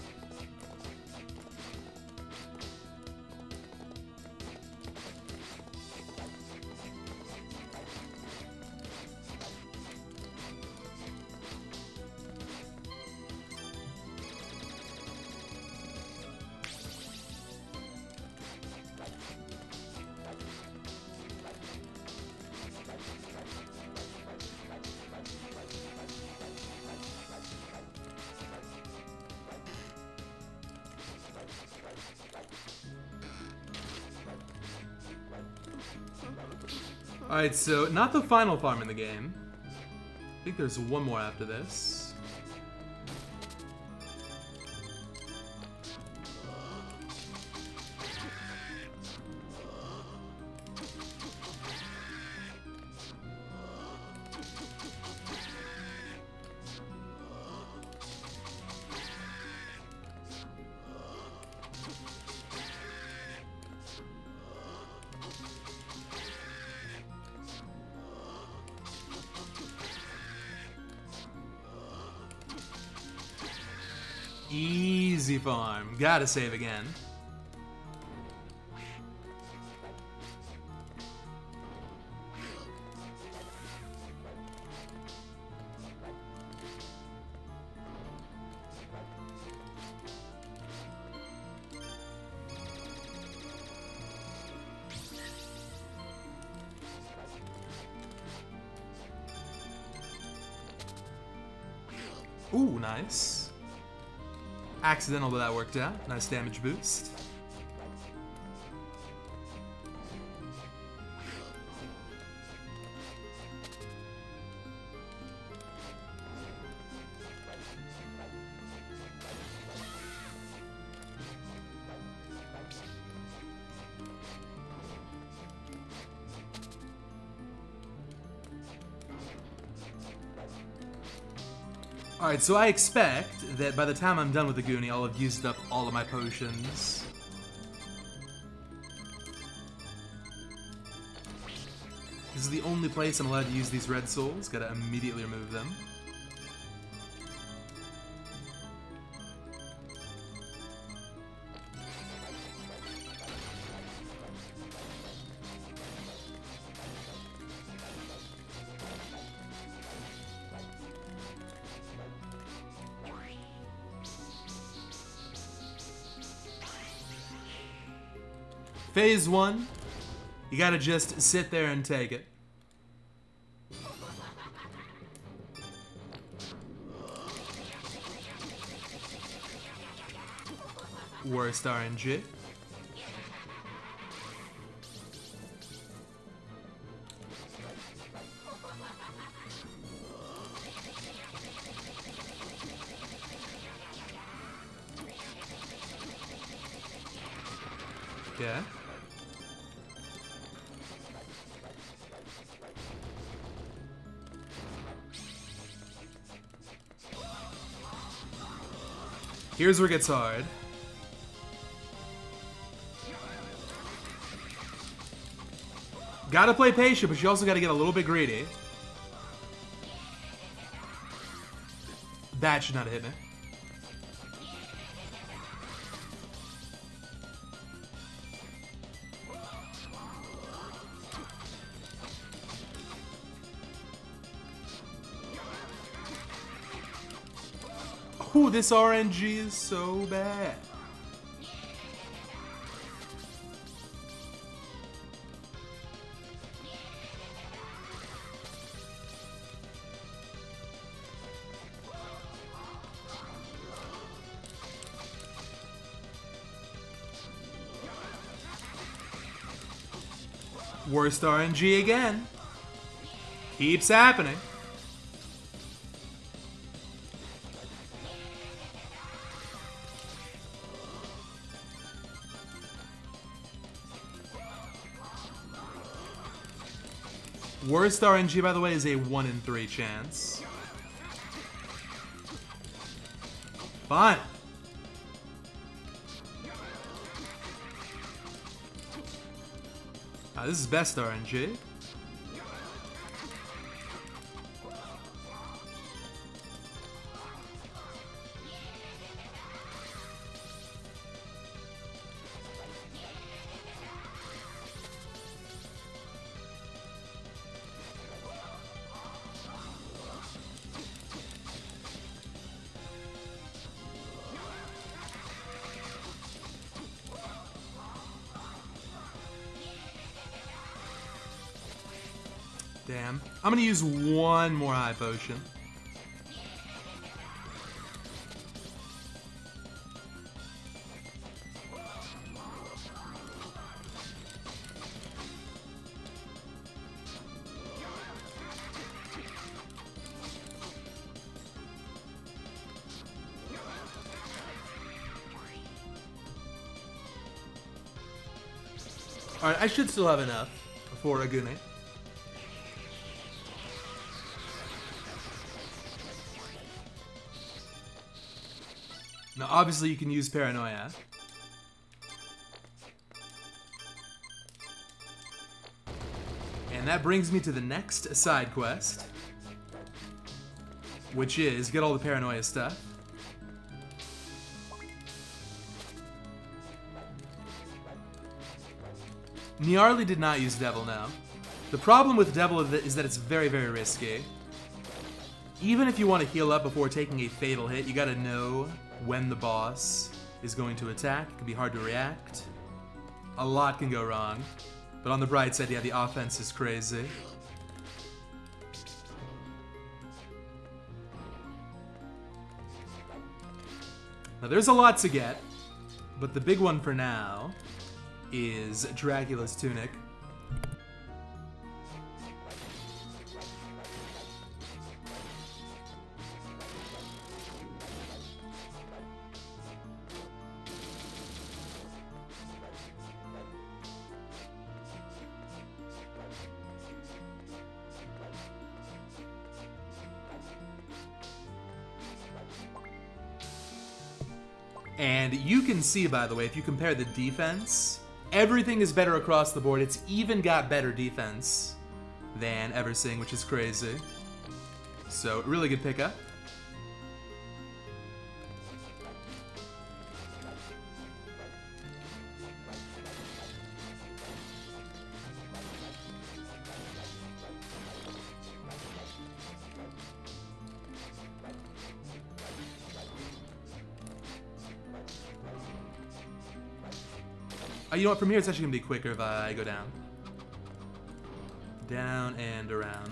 Alright, so not the final farm in the game. I think there's one more after this. Easy farm. Gotta save again. Ooh, nice. Accidental, but that worked out. Nice damage boost. Alright, so I expect that by the time I'm done with the Goonie, I'll have used up all of my potions. This is the only place I'm allowed to use these red souls. Gotta immediately remove them. Phase one, you gotta just sit there and take it. Worst R N G. Yeah. Here's where it gets hard. Gotta play patient, but you also gotta get a little bit greedy. That should not have hit me. Ooh, this R N G is so bad. Worst R N G again. Keeps happening. Worst R N G, by the way, is a one in three chance. Fine. Ah, this is best R N G. Damn. I'm gonna use one more high potion. Alright, I should still have enough for a Goonie. Now, obviously, you can use Paranoia. And that brings me to the next side quest, which is get all the Paranoia stuff. Nyarly did not use Devil now. The problem with Devil is that it's very, very risky. Even if you want to heal up before taking a fatal hit, you gotta know when the boss is going to attack. It can be hard to react. A lot can go wrong. But on the bright side, yeah, the offense is crazy. Now there's a lot to get, but the big one for now is Dracula's Tunic. And you can see, by the way, if you compare the defense, everything is better across the board. It's even got better defense than Eversing, which is crazy. So, really good pickup. Uh, you know what, from here it's actually going to be quicker if I go down. Down and around.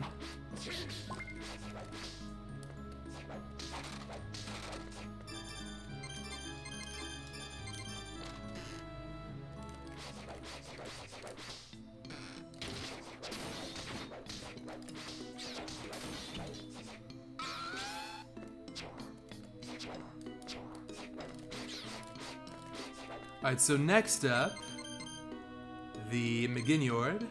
Alright, so next up, the McGinyord.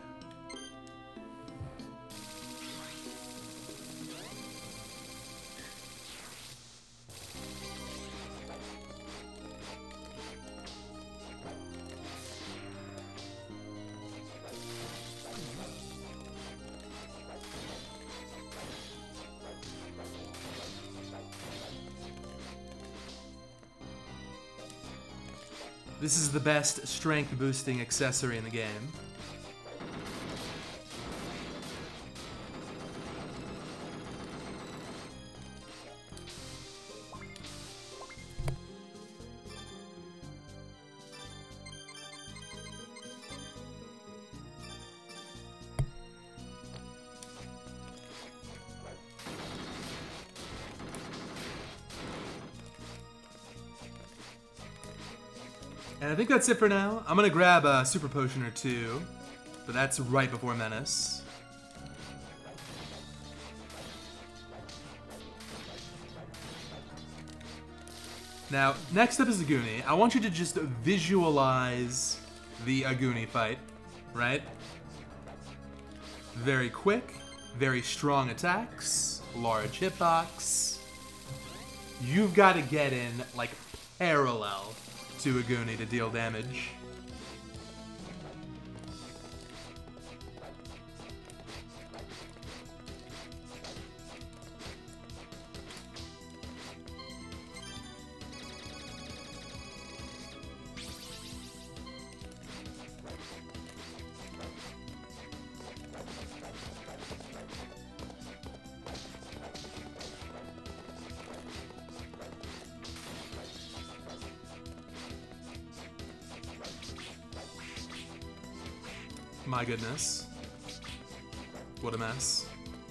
This is the best strength boosting accessory in the game. And I think that's it for now. I'm gonna grab a super potion or two, but that's right before Menace. Now, next up is Aguni. I want you to just visualize the Aguni fight, right? Very quick, very strong attacks, large hitbox. You've got to get in, like, parallel to Aguni to deal damage. My goodness. What a mess.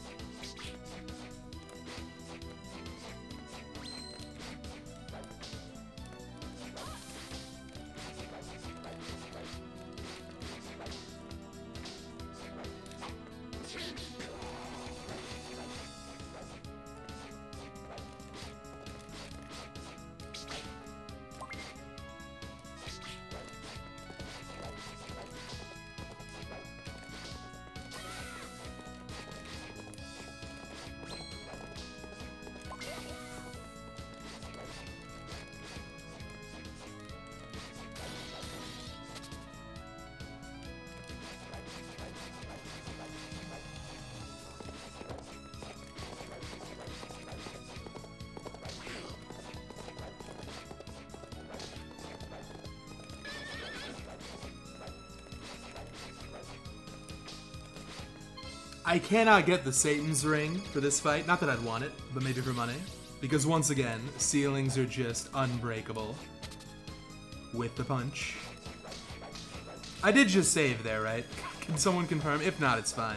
I cannot get the Satan's Ring for this fight. Not that I'd want it, but maybe for money. Because once again, ceilings are just unbreakable with the punch. I did just save there, right? Can someone confirm? If not, it's fine.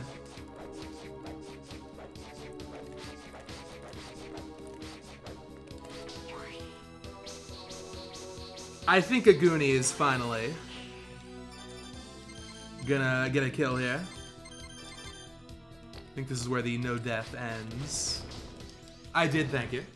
I think Aguni is finally gonna get a kill here. I think this is where the no death ends. I did, thank you.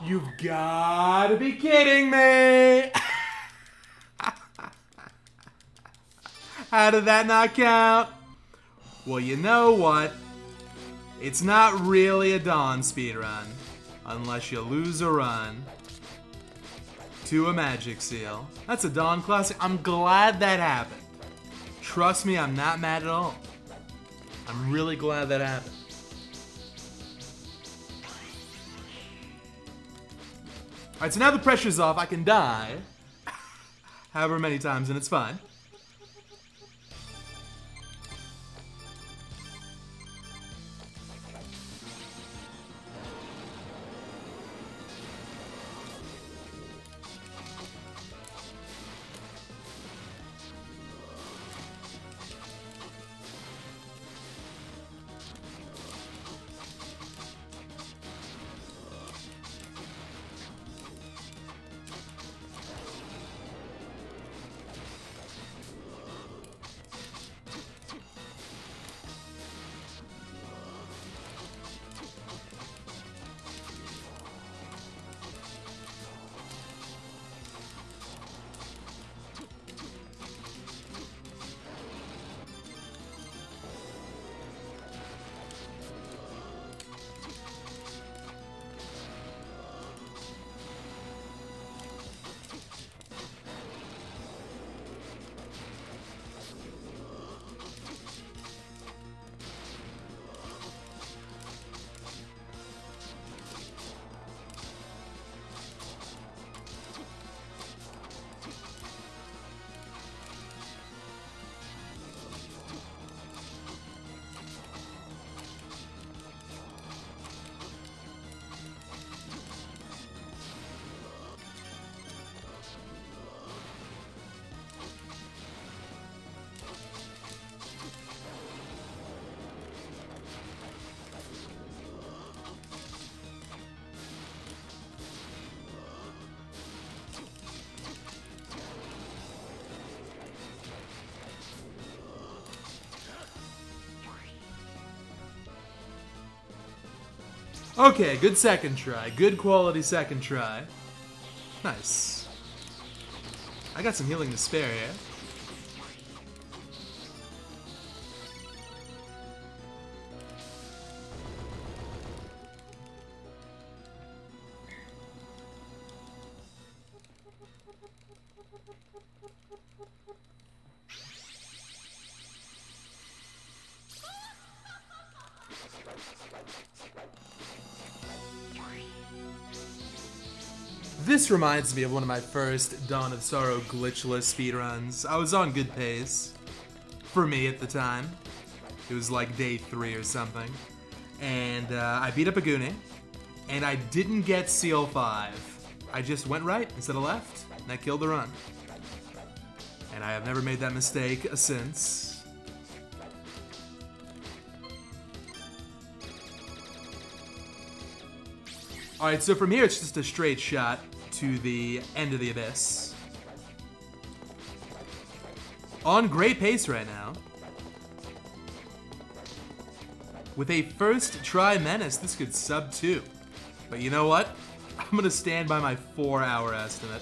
You've gotta be kidding me! How did that not count? Well, you know what? It's not really a Dawn speedrun unless you lose a run to a Magic Seal. That's a Dawn classic. I'm glad that happened. Trust me, I'm not mad at all. I'm really glad that happened. Alright, so now the pressure's off. I can die however many times and it's fine. Okay, good second try. Good quality second try. Nice. I got some healing to spare here. This reminds me of one of my first Dawn of Sorrow glitchless speedruns. I was on good pace. For me at the time. It was like day three or something. And uh, I beat up a Goonie. And I didn't get Seal five. I just went right instead of left. And that killed the run. And I have never made that mistake since. Alright, so from here it's just a straight shot to the end of the abyss. On great pace right now. With a first try menace, this could sub two. But you know what? I'm gonna stand by my four hour estimate.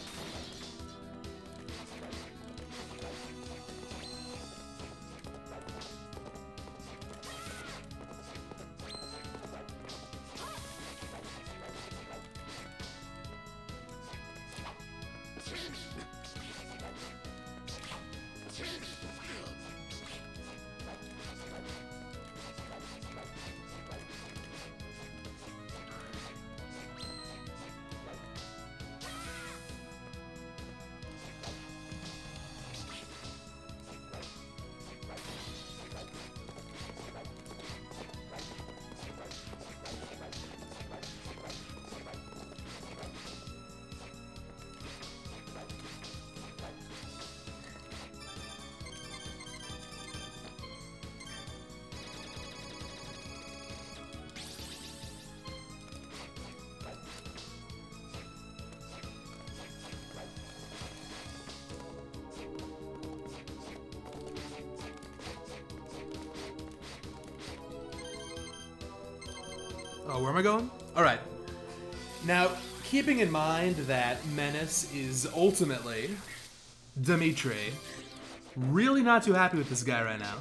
Oh, where am I going? Alright. Now, keeping in mind that Menace is ultimately Dimitri, really not too happy with this guy right now.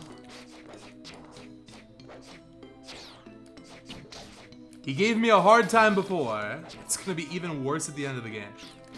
He gave me a hard time before. It's gonna be even worse at the end of the game.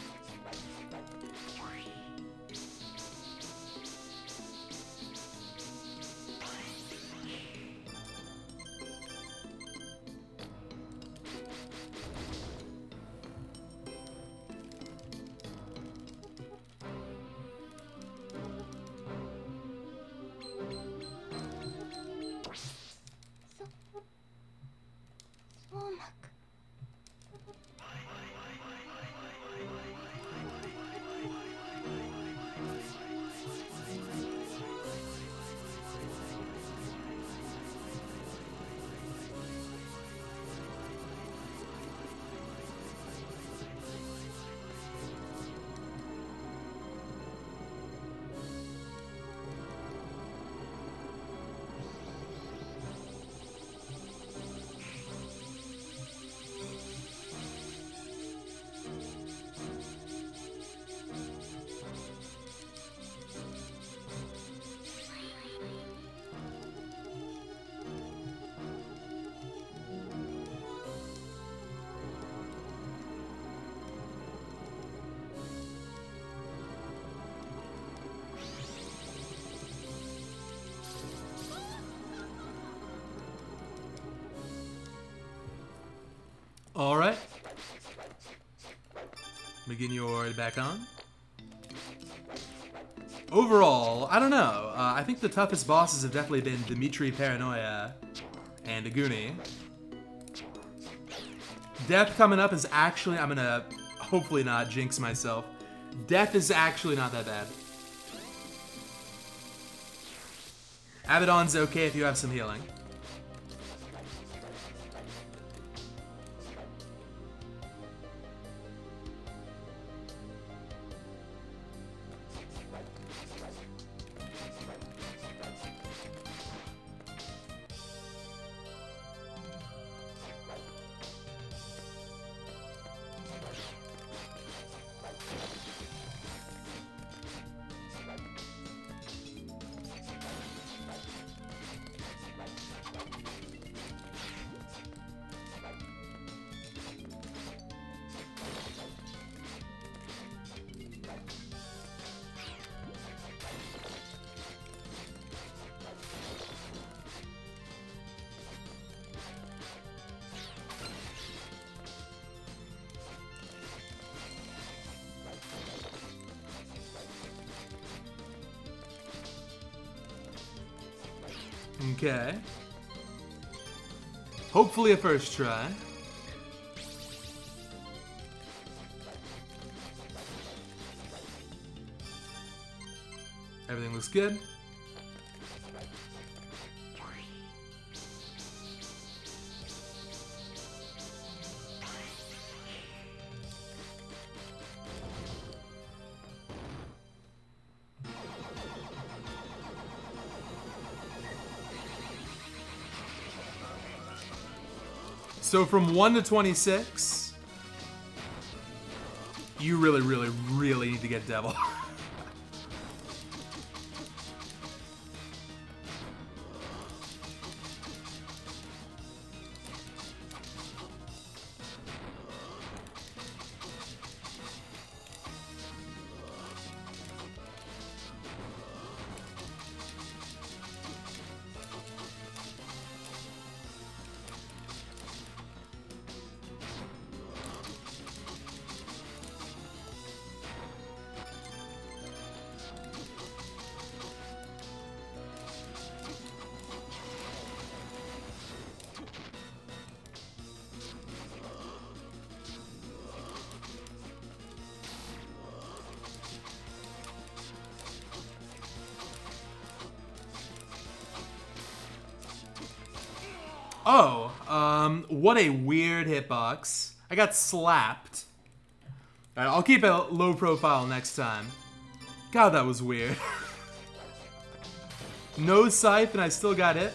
All right. Begin your back on. Overall, I don't know. Uh, I think the toughest bosses have definitely been Dimitri, Paranoia, and Aguni. Death coming up is actually, I'm gonna hopefully not jinx myself. Death is actually not that bad. Abaddon's okay if you have some healing. Okay. Hopefully a first try. Everything looks good. So from one to twenty-six, you really, really, really need to get Devil. Oh, um, what a weird hitbox. I got slapped. Alright, I'll keep it low profile next time. God, that was weird. No scythe and I still got hit.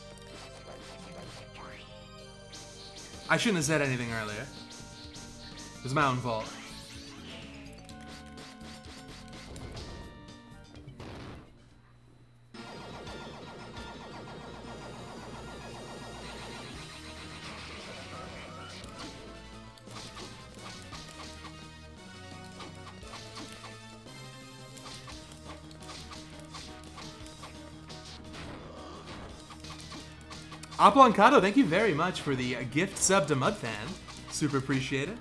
I shouldn't have said anything earlier. There's a mountain vault. Aplancato, thank you very much for the gift sub to Mudfan. Super appreciate it.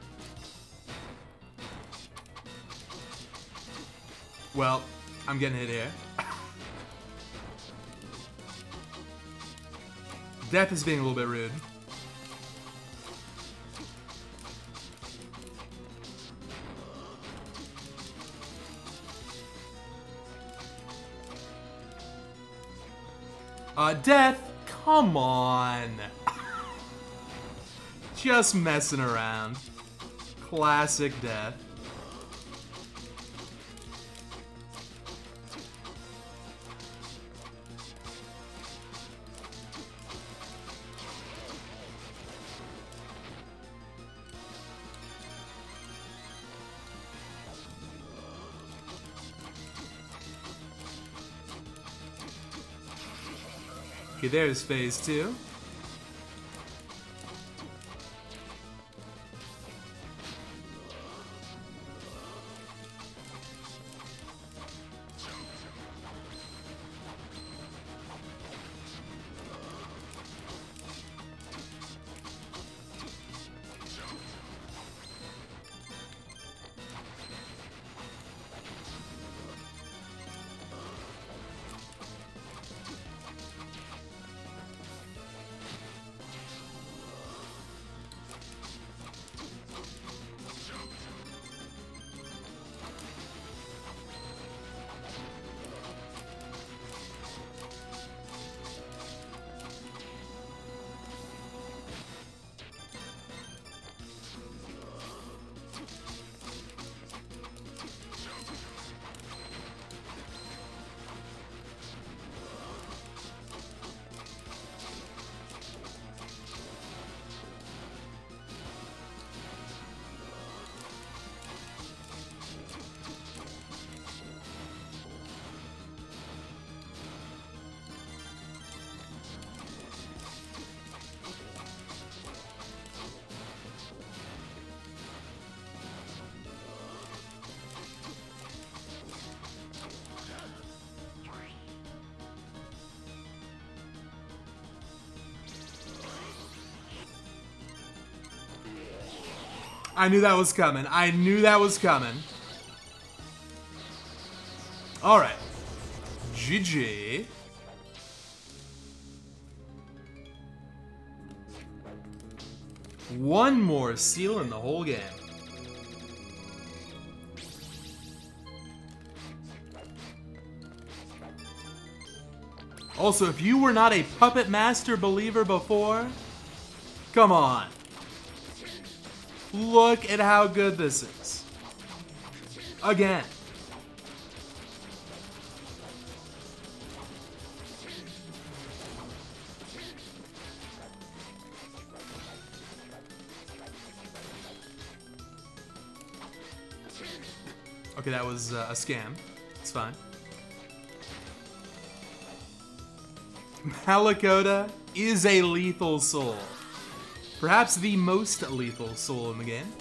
Well, I'm getting hit here. Death is being a little bit rude. Uh, Death, come on. Just messing around. Classic Death. Okay, there's phase two. I knew that was coming. I knew that was coming. Alright. G G. One more seal in the whole game. Also, if you were not a Puppet Master believer before, come on. Look at how good this is. Again. Okay, that was uh, a scam. It's fine. Malakota is a lethal soul. Perhaps the most lethal soul in the game.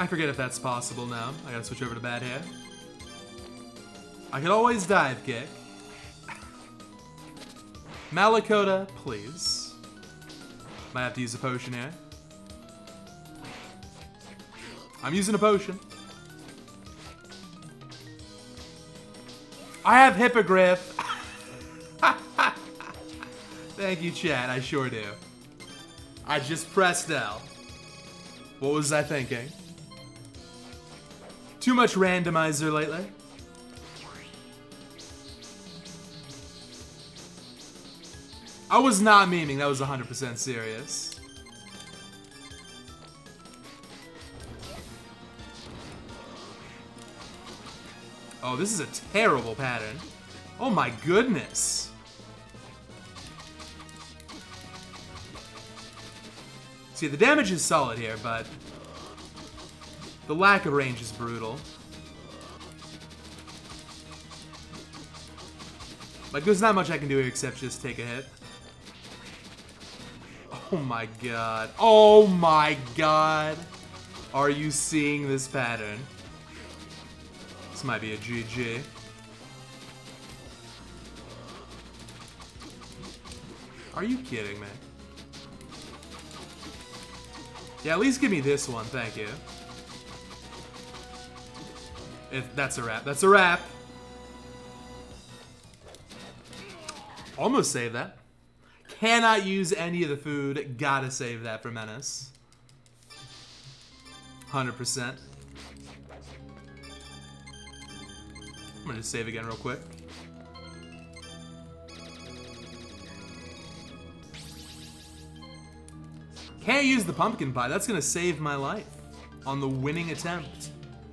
I forget if that's possible now. I gotta switch over to bad hair. I could always dive kick. Malakota, please. Might have to use a potion here. I'm using a potion. I have Hippogriff. Thank you, chat. I sure do. I just pressed L. What was I thinking? Too much randomizer lately. I was not memeing. That was one hundred percent serious. Oh, this is a terrible pattern. Oh my goodness. See, the damage is solid here, but the lack of range is brutal. Like, there's not much I can do here except just take a hit. Oh my god. Oh my god. Are you seeing this pattern? This might be a G G. Are you kidding me? Yeah, at least give me this one, thank you. If that's a wrap. That's a wrap. Almost saved that. Cannot use any of the food. Gotta save that for Menace. one hundred percent. I'm gonna just save again real quick. Can't use the pumpkin pie. That's gonna save my life on the winning attempt.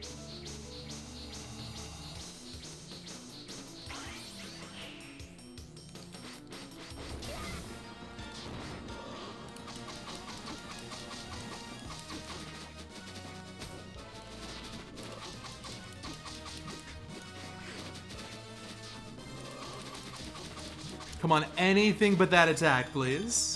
Come on, anything but that attack, please.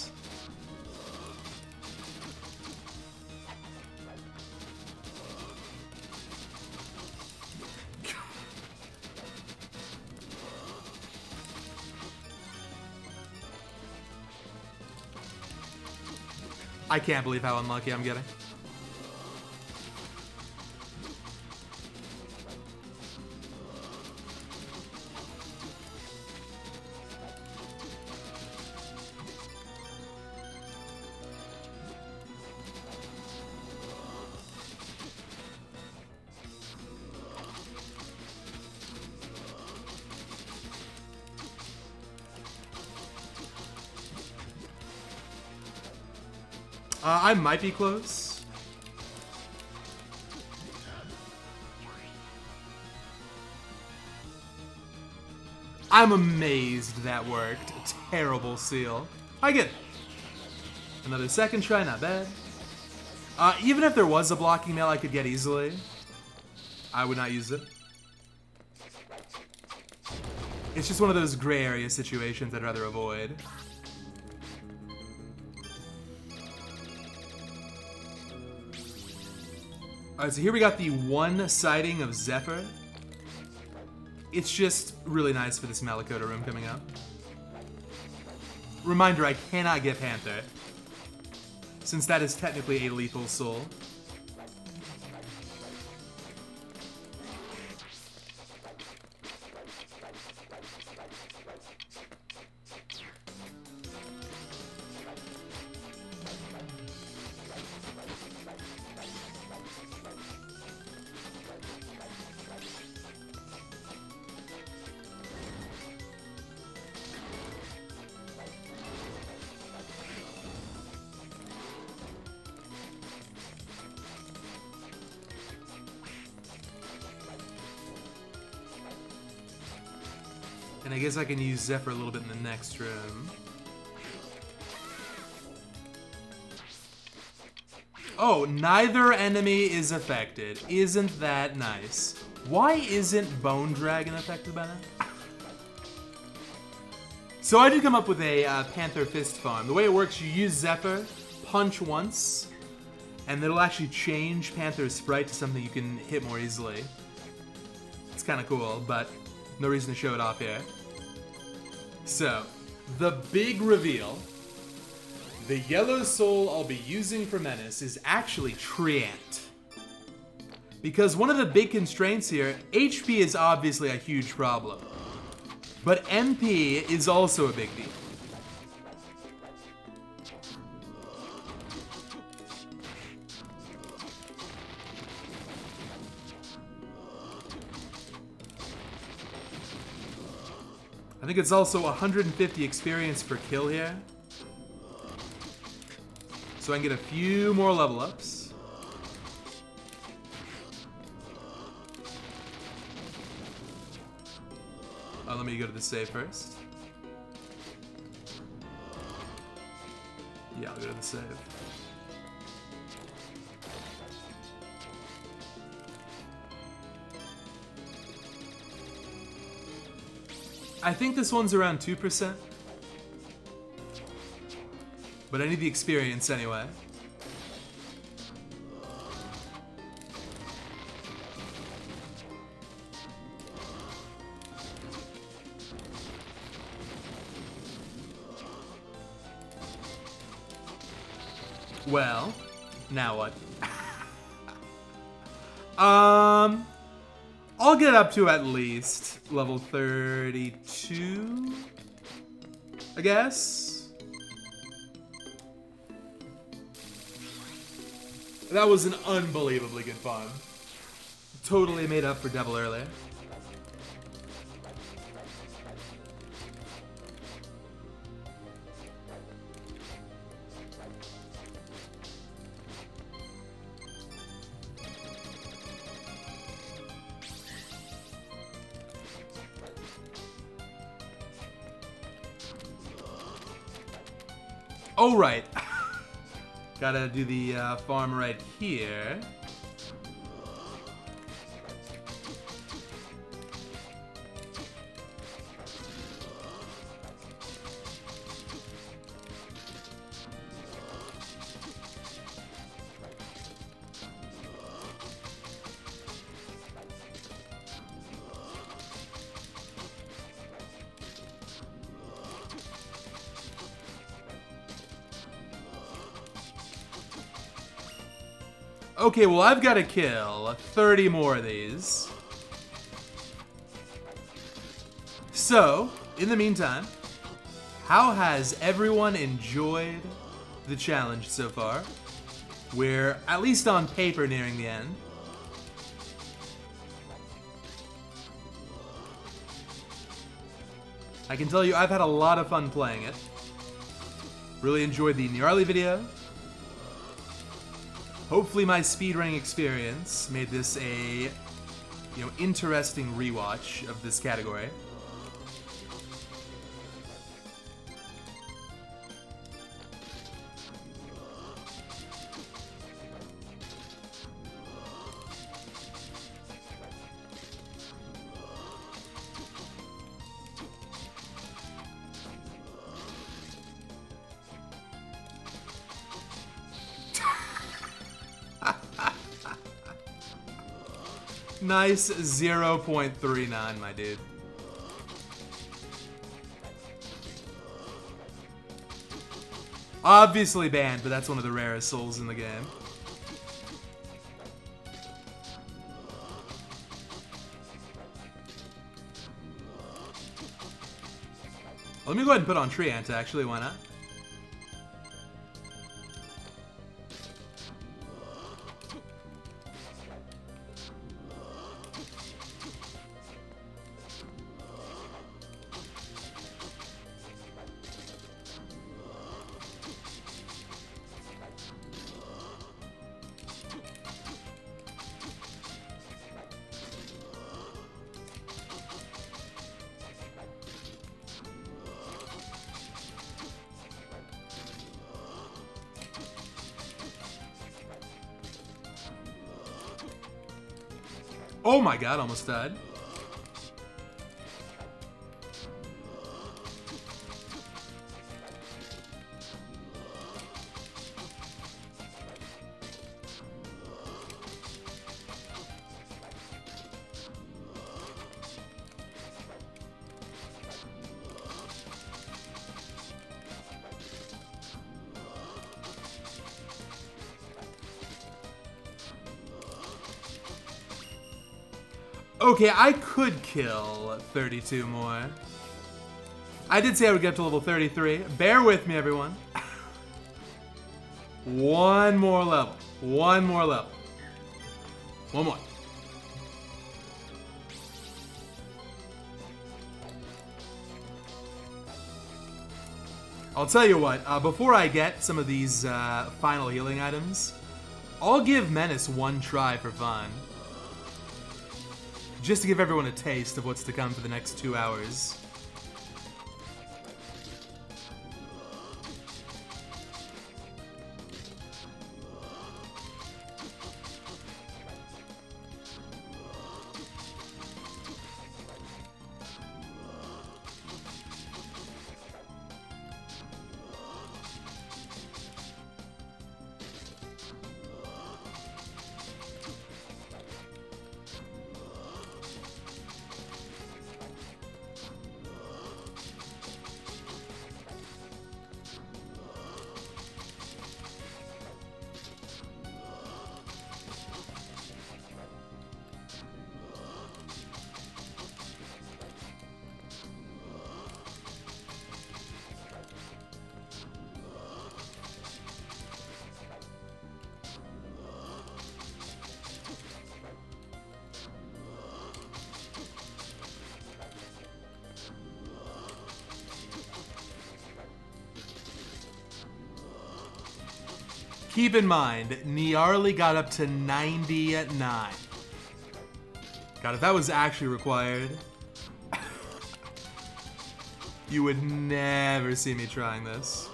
I can't believe how unlucky I'm getting. Uh, I might be close. I'm amazed that worked. Terrible seal. I get it. Another second try, not bad. Uh, even if there was a blocking mail I could get easily, I would not use it. It's just one of those gray area situations I'd rather avoid. Alright, so here we got the one sighting of Zephyr. It's just really nice for this Malakota room coming up. Reminder, I cannot get Panther, since that is technically a lethal soul. And I guess I can use Zephyr a little bit in the next room. Oh, neither enemy is affected. Isn't that nice? Why isn't Bone Dragon affected by that? So I did come up with a uh, Panther Fist farm. The way it works, you use Zephyr, punch once, and it'll actually change Panther's sprite to something you can hit more easily. It's kind of cool, but no reason to show it off here. So, the big reveal. The yellow soul I'll be using for Menace is actually Treant. Because one of the big constraints here, H P is obviously a huge problem. But M P is also a big deal. I think it's also one hundred fifty experience per kill here. So I can get a few more level ups. Oh, let me go to the save first. Yeah, I'll go to the save. I think this one's around two percent. But I need the experience anyway. Well, now what? um, I'll get up to at least level thirty-two, I guess. That was an unbelievably good farm. Totally made up for Devil earlier. Oh, right. Gotta do the uh, farm right here. Okay, well, I've got to kill thirty more of these. So, in the meantime, how has everyone enjoyed the challenge so far? We're, at least on paper, nearing the end. I can tell you I've had a lot of fun playing it. Really enjoyed the Nyarly video. Hopefully my speedrunning experience made this a, you know, interesting rewatch of this category. Nice zero point three nine, my dude. Obviously banned, but that's one of the rarest souls in the game. Let me go ahead and put on Treant, actually, why not? Oh my god, almost died. Okay, I could kill thirty-two more. I did say I would get to level thirty-three. Bear with me, everyone. One more level. One more level. One more. I'll tell you what, uh, before I get some of these uh, final healing items, I'll give Menace one try for fun. Just to give everyone a taste of what's to come for the next two hours. Keep in mind, Nyarly got up to ninety-nine. God, if that was actually required, you would never see me trying this.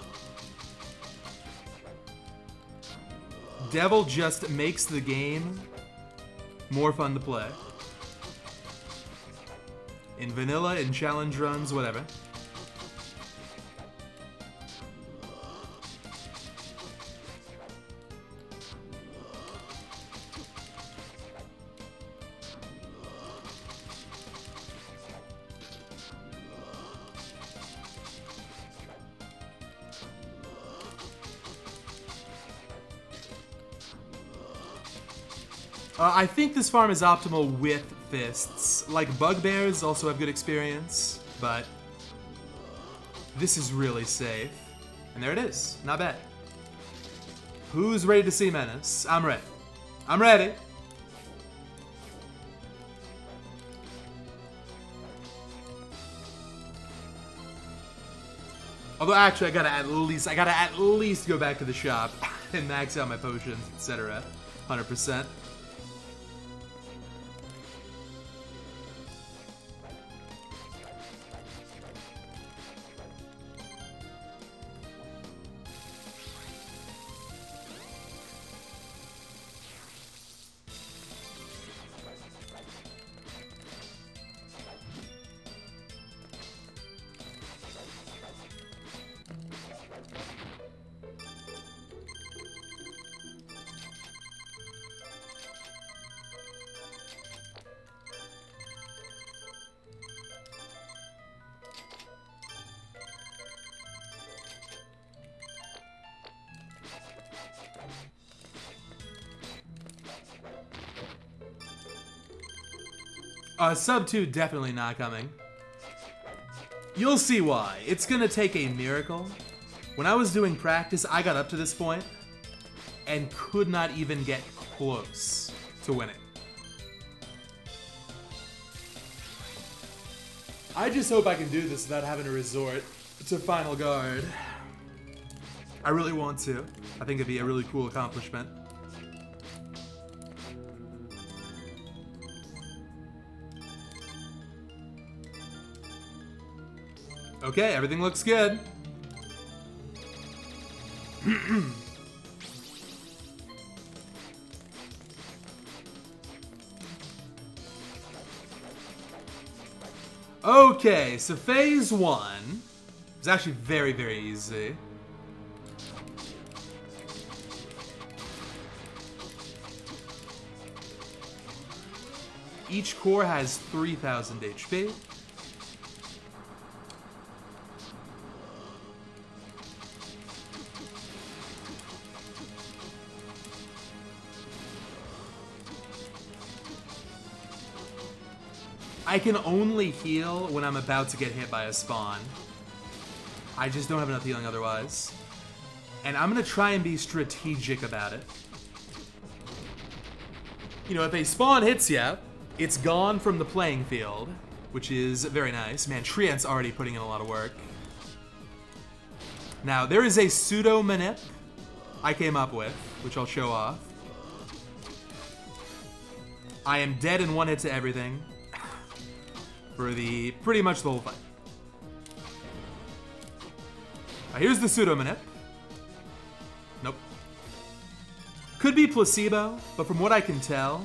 Devil just makes the game more fun to play. In vanilla, in challenge runs, whatever. Uh, I think this farm is optimal with fists. Like bugbears also have good experience, but this is really safe. And there it is. Not bad. Who's ready to see Menace? I'm ready. I'm ready. Although actually I gotta at least I gotta at least go back to the shop and max out my potions, et cetera. one hundred percent. Uh, sub two definitely not coming. You'll see why. It's gonna take a miracle. When I was doing practice, I got up to this point and could not even get close to winning. I just hope I can do this without having to resort to Final Guard. I really want to. I think it'd be a really cool accomplishment. Okay, everything looks good. Okay, so phase one is actually very, very easy. Each core has three thousand H P. I can only heal when I'm about to get hit by a spawn. I just don't have enough healing otherwise. And I'm gonna try and be strategic about it. You know, if a spawn hits you, it's gone from the playing field, which is very nice. Man, Treant's already putting in a lot of work. Now, there is a pseudo manip I came up with, which I'll show off. I am dead in one hit to everything for the pretty much the whole fight. Now, here's the pseudo manip. Nope. Could be placebo, but from what I can tell,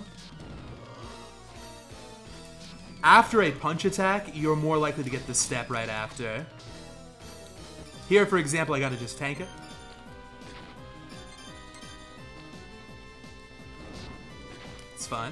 after a punch attack, you're more likely to get the step right after. Here, for example, I gotta just tank it. It's fine.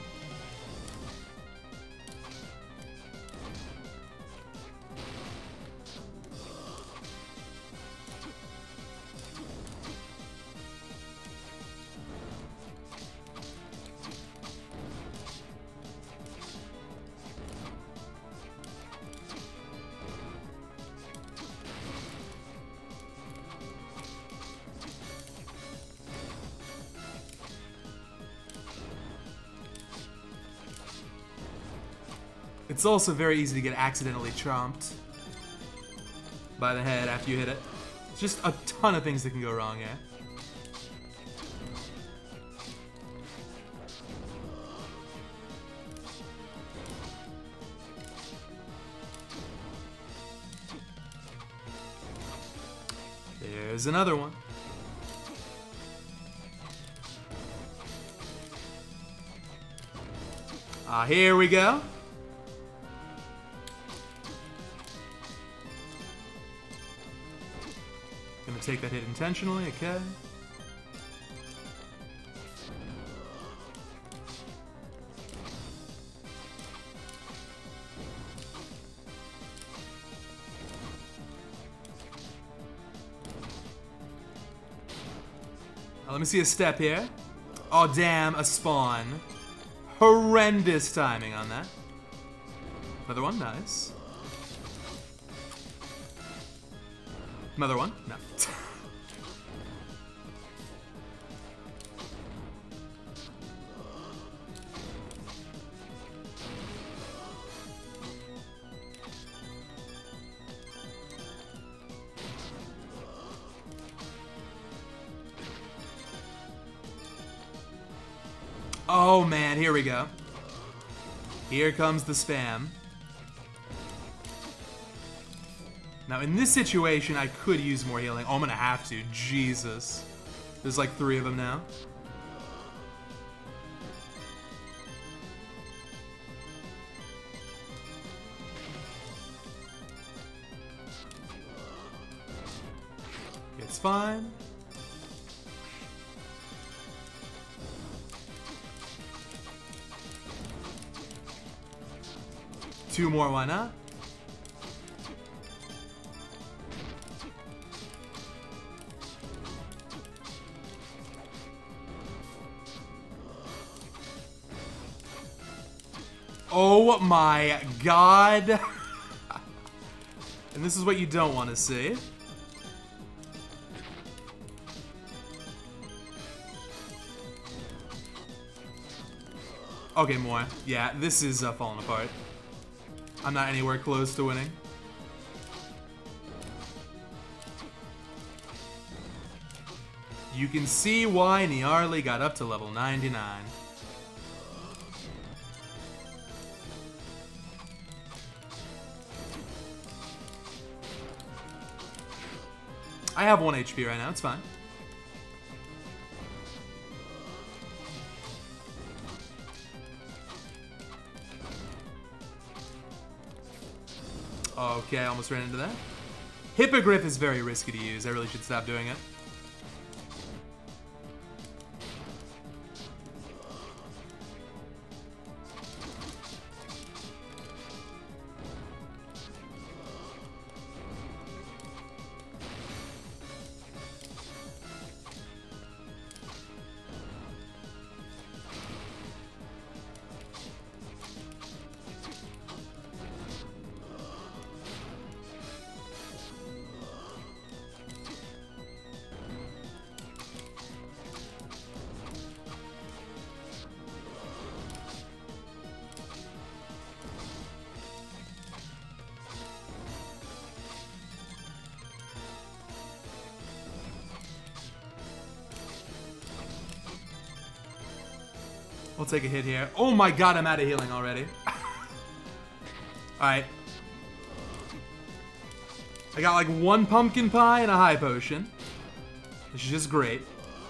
It's also very easy to get accidentally chomped by the head after you hit it. It's just a ton of things that can go wrong here. There's another one. Ah, here we go. Gonna take that hit intentionally, okay. Now, let me see a step here. Oh, damn, a spawn. Horrendous timing on that. Another one, nice. Another one? No. Oh man, here we go. Here comes the spam. Now in this situation, I could use more healing. Oh, I'm gonna have to. Jesus. There's like three of them now. It's fine. Two more, why not? Oh my god! And this is what you don't want to see. Okay, more. Yeah, this is uh, falling apart. I'm not anywhere close to winning. You can see why Nyarly got up to level ninety-nine. I have one H P right now, it's fine. Okay, I almost ran into that. Hippogriff is very risky to use. I really should stop doing it. We'll take a hit here. Oh my god, I'm out of healing already. Alright. I got like one pumpkin pie and a high potion. Which is just great.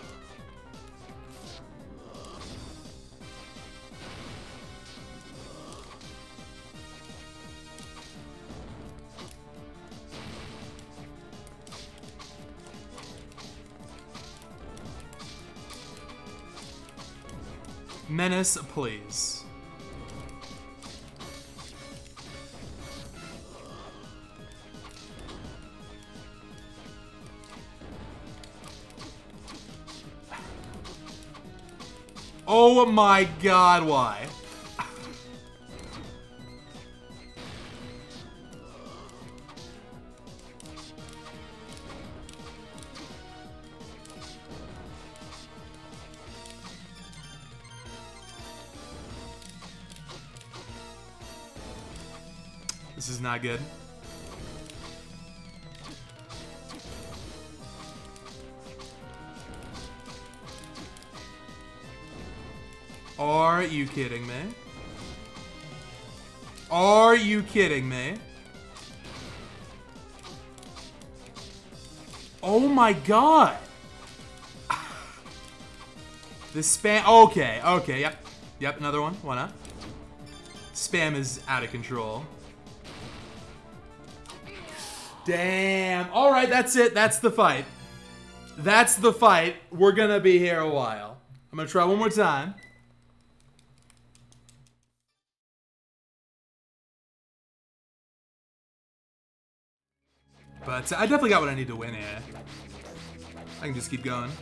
Menace, please. Oh my god, why? This is not good. Are you kidding me? Are you kidding me? Oh my god! The spam. Okay, okay, yep. Yep, another one. Why not? Spam is out of control. Damn. Alright, that's it. That's the fight. That's the fight. We're gonna be here a while. I'm gonna try one more time. But I definitely got what I need to win here. I can just keep going.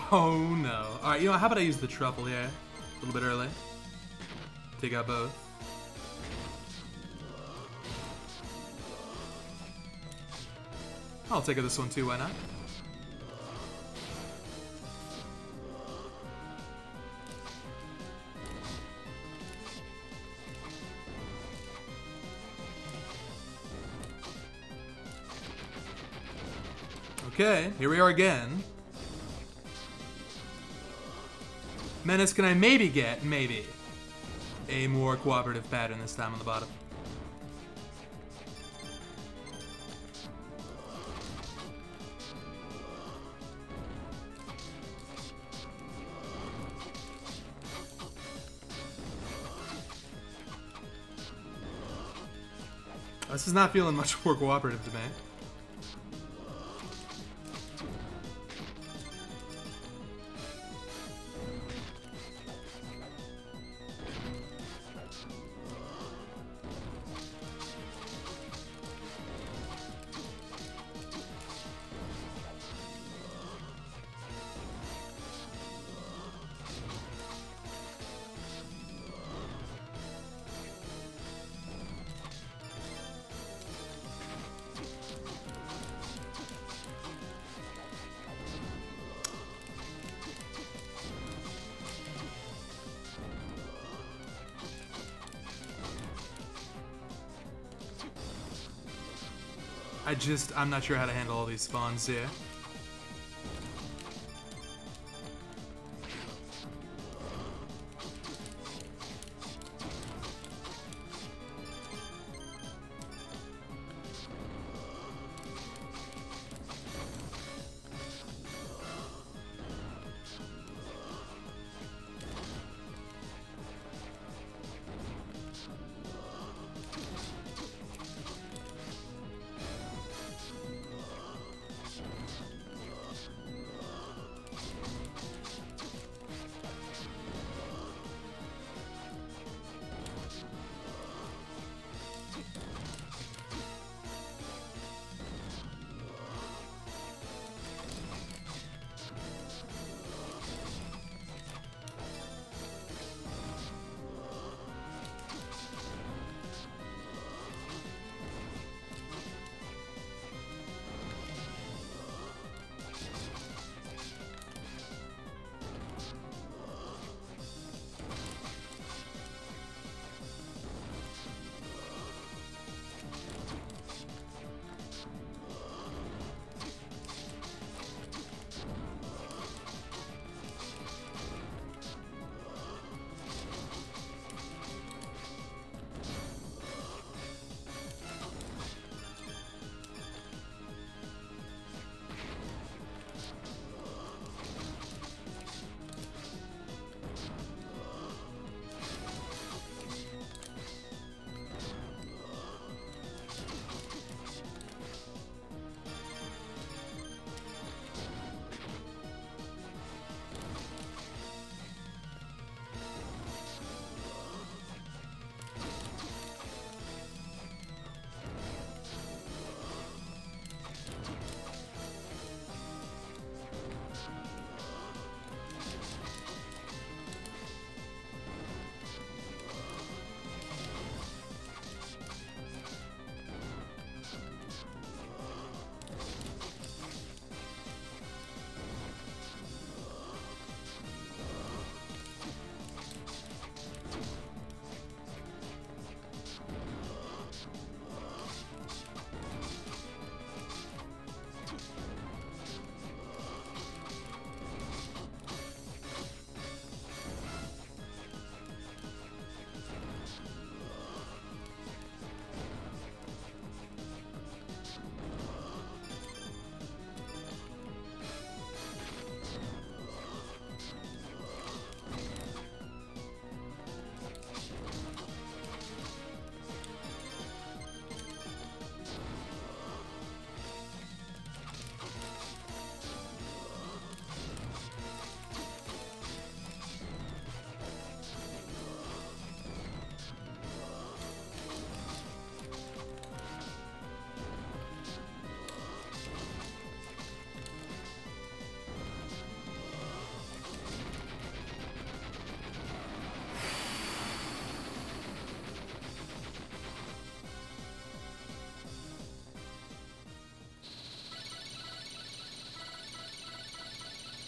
Oh no. Alright, you know, how about I use the truffle here? A little bit early. Take out both. I'll take out this one too, why not? Okay, here we are again. Menace, can I maybe get, maybe, a more cooperative pattern this time on the bottom? This is not feeling much more cooperative to me. I just, I'm not sure how to handle all these spawns here.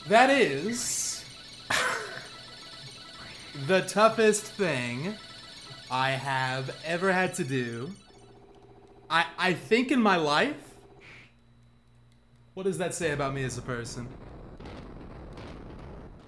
That is the toughest thing I have ever had to do. I I think in my life. What does that say about me as a person?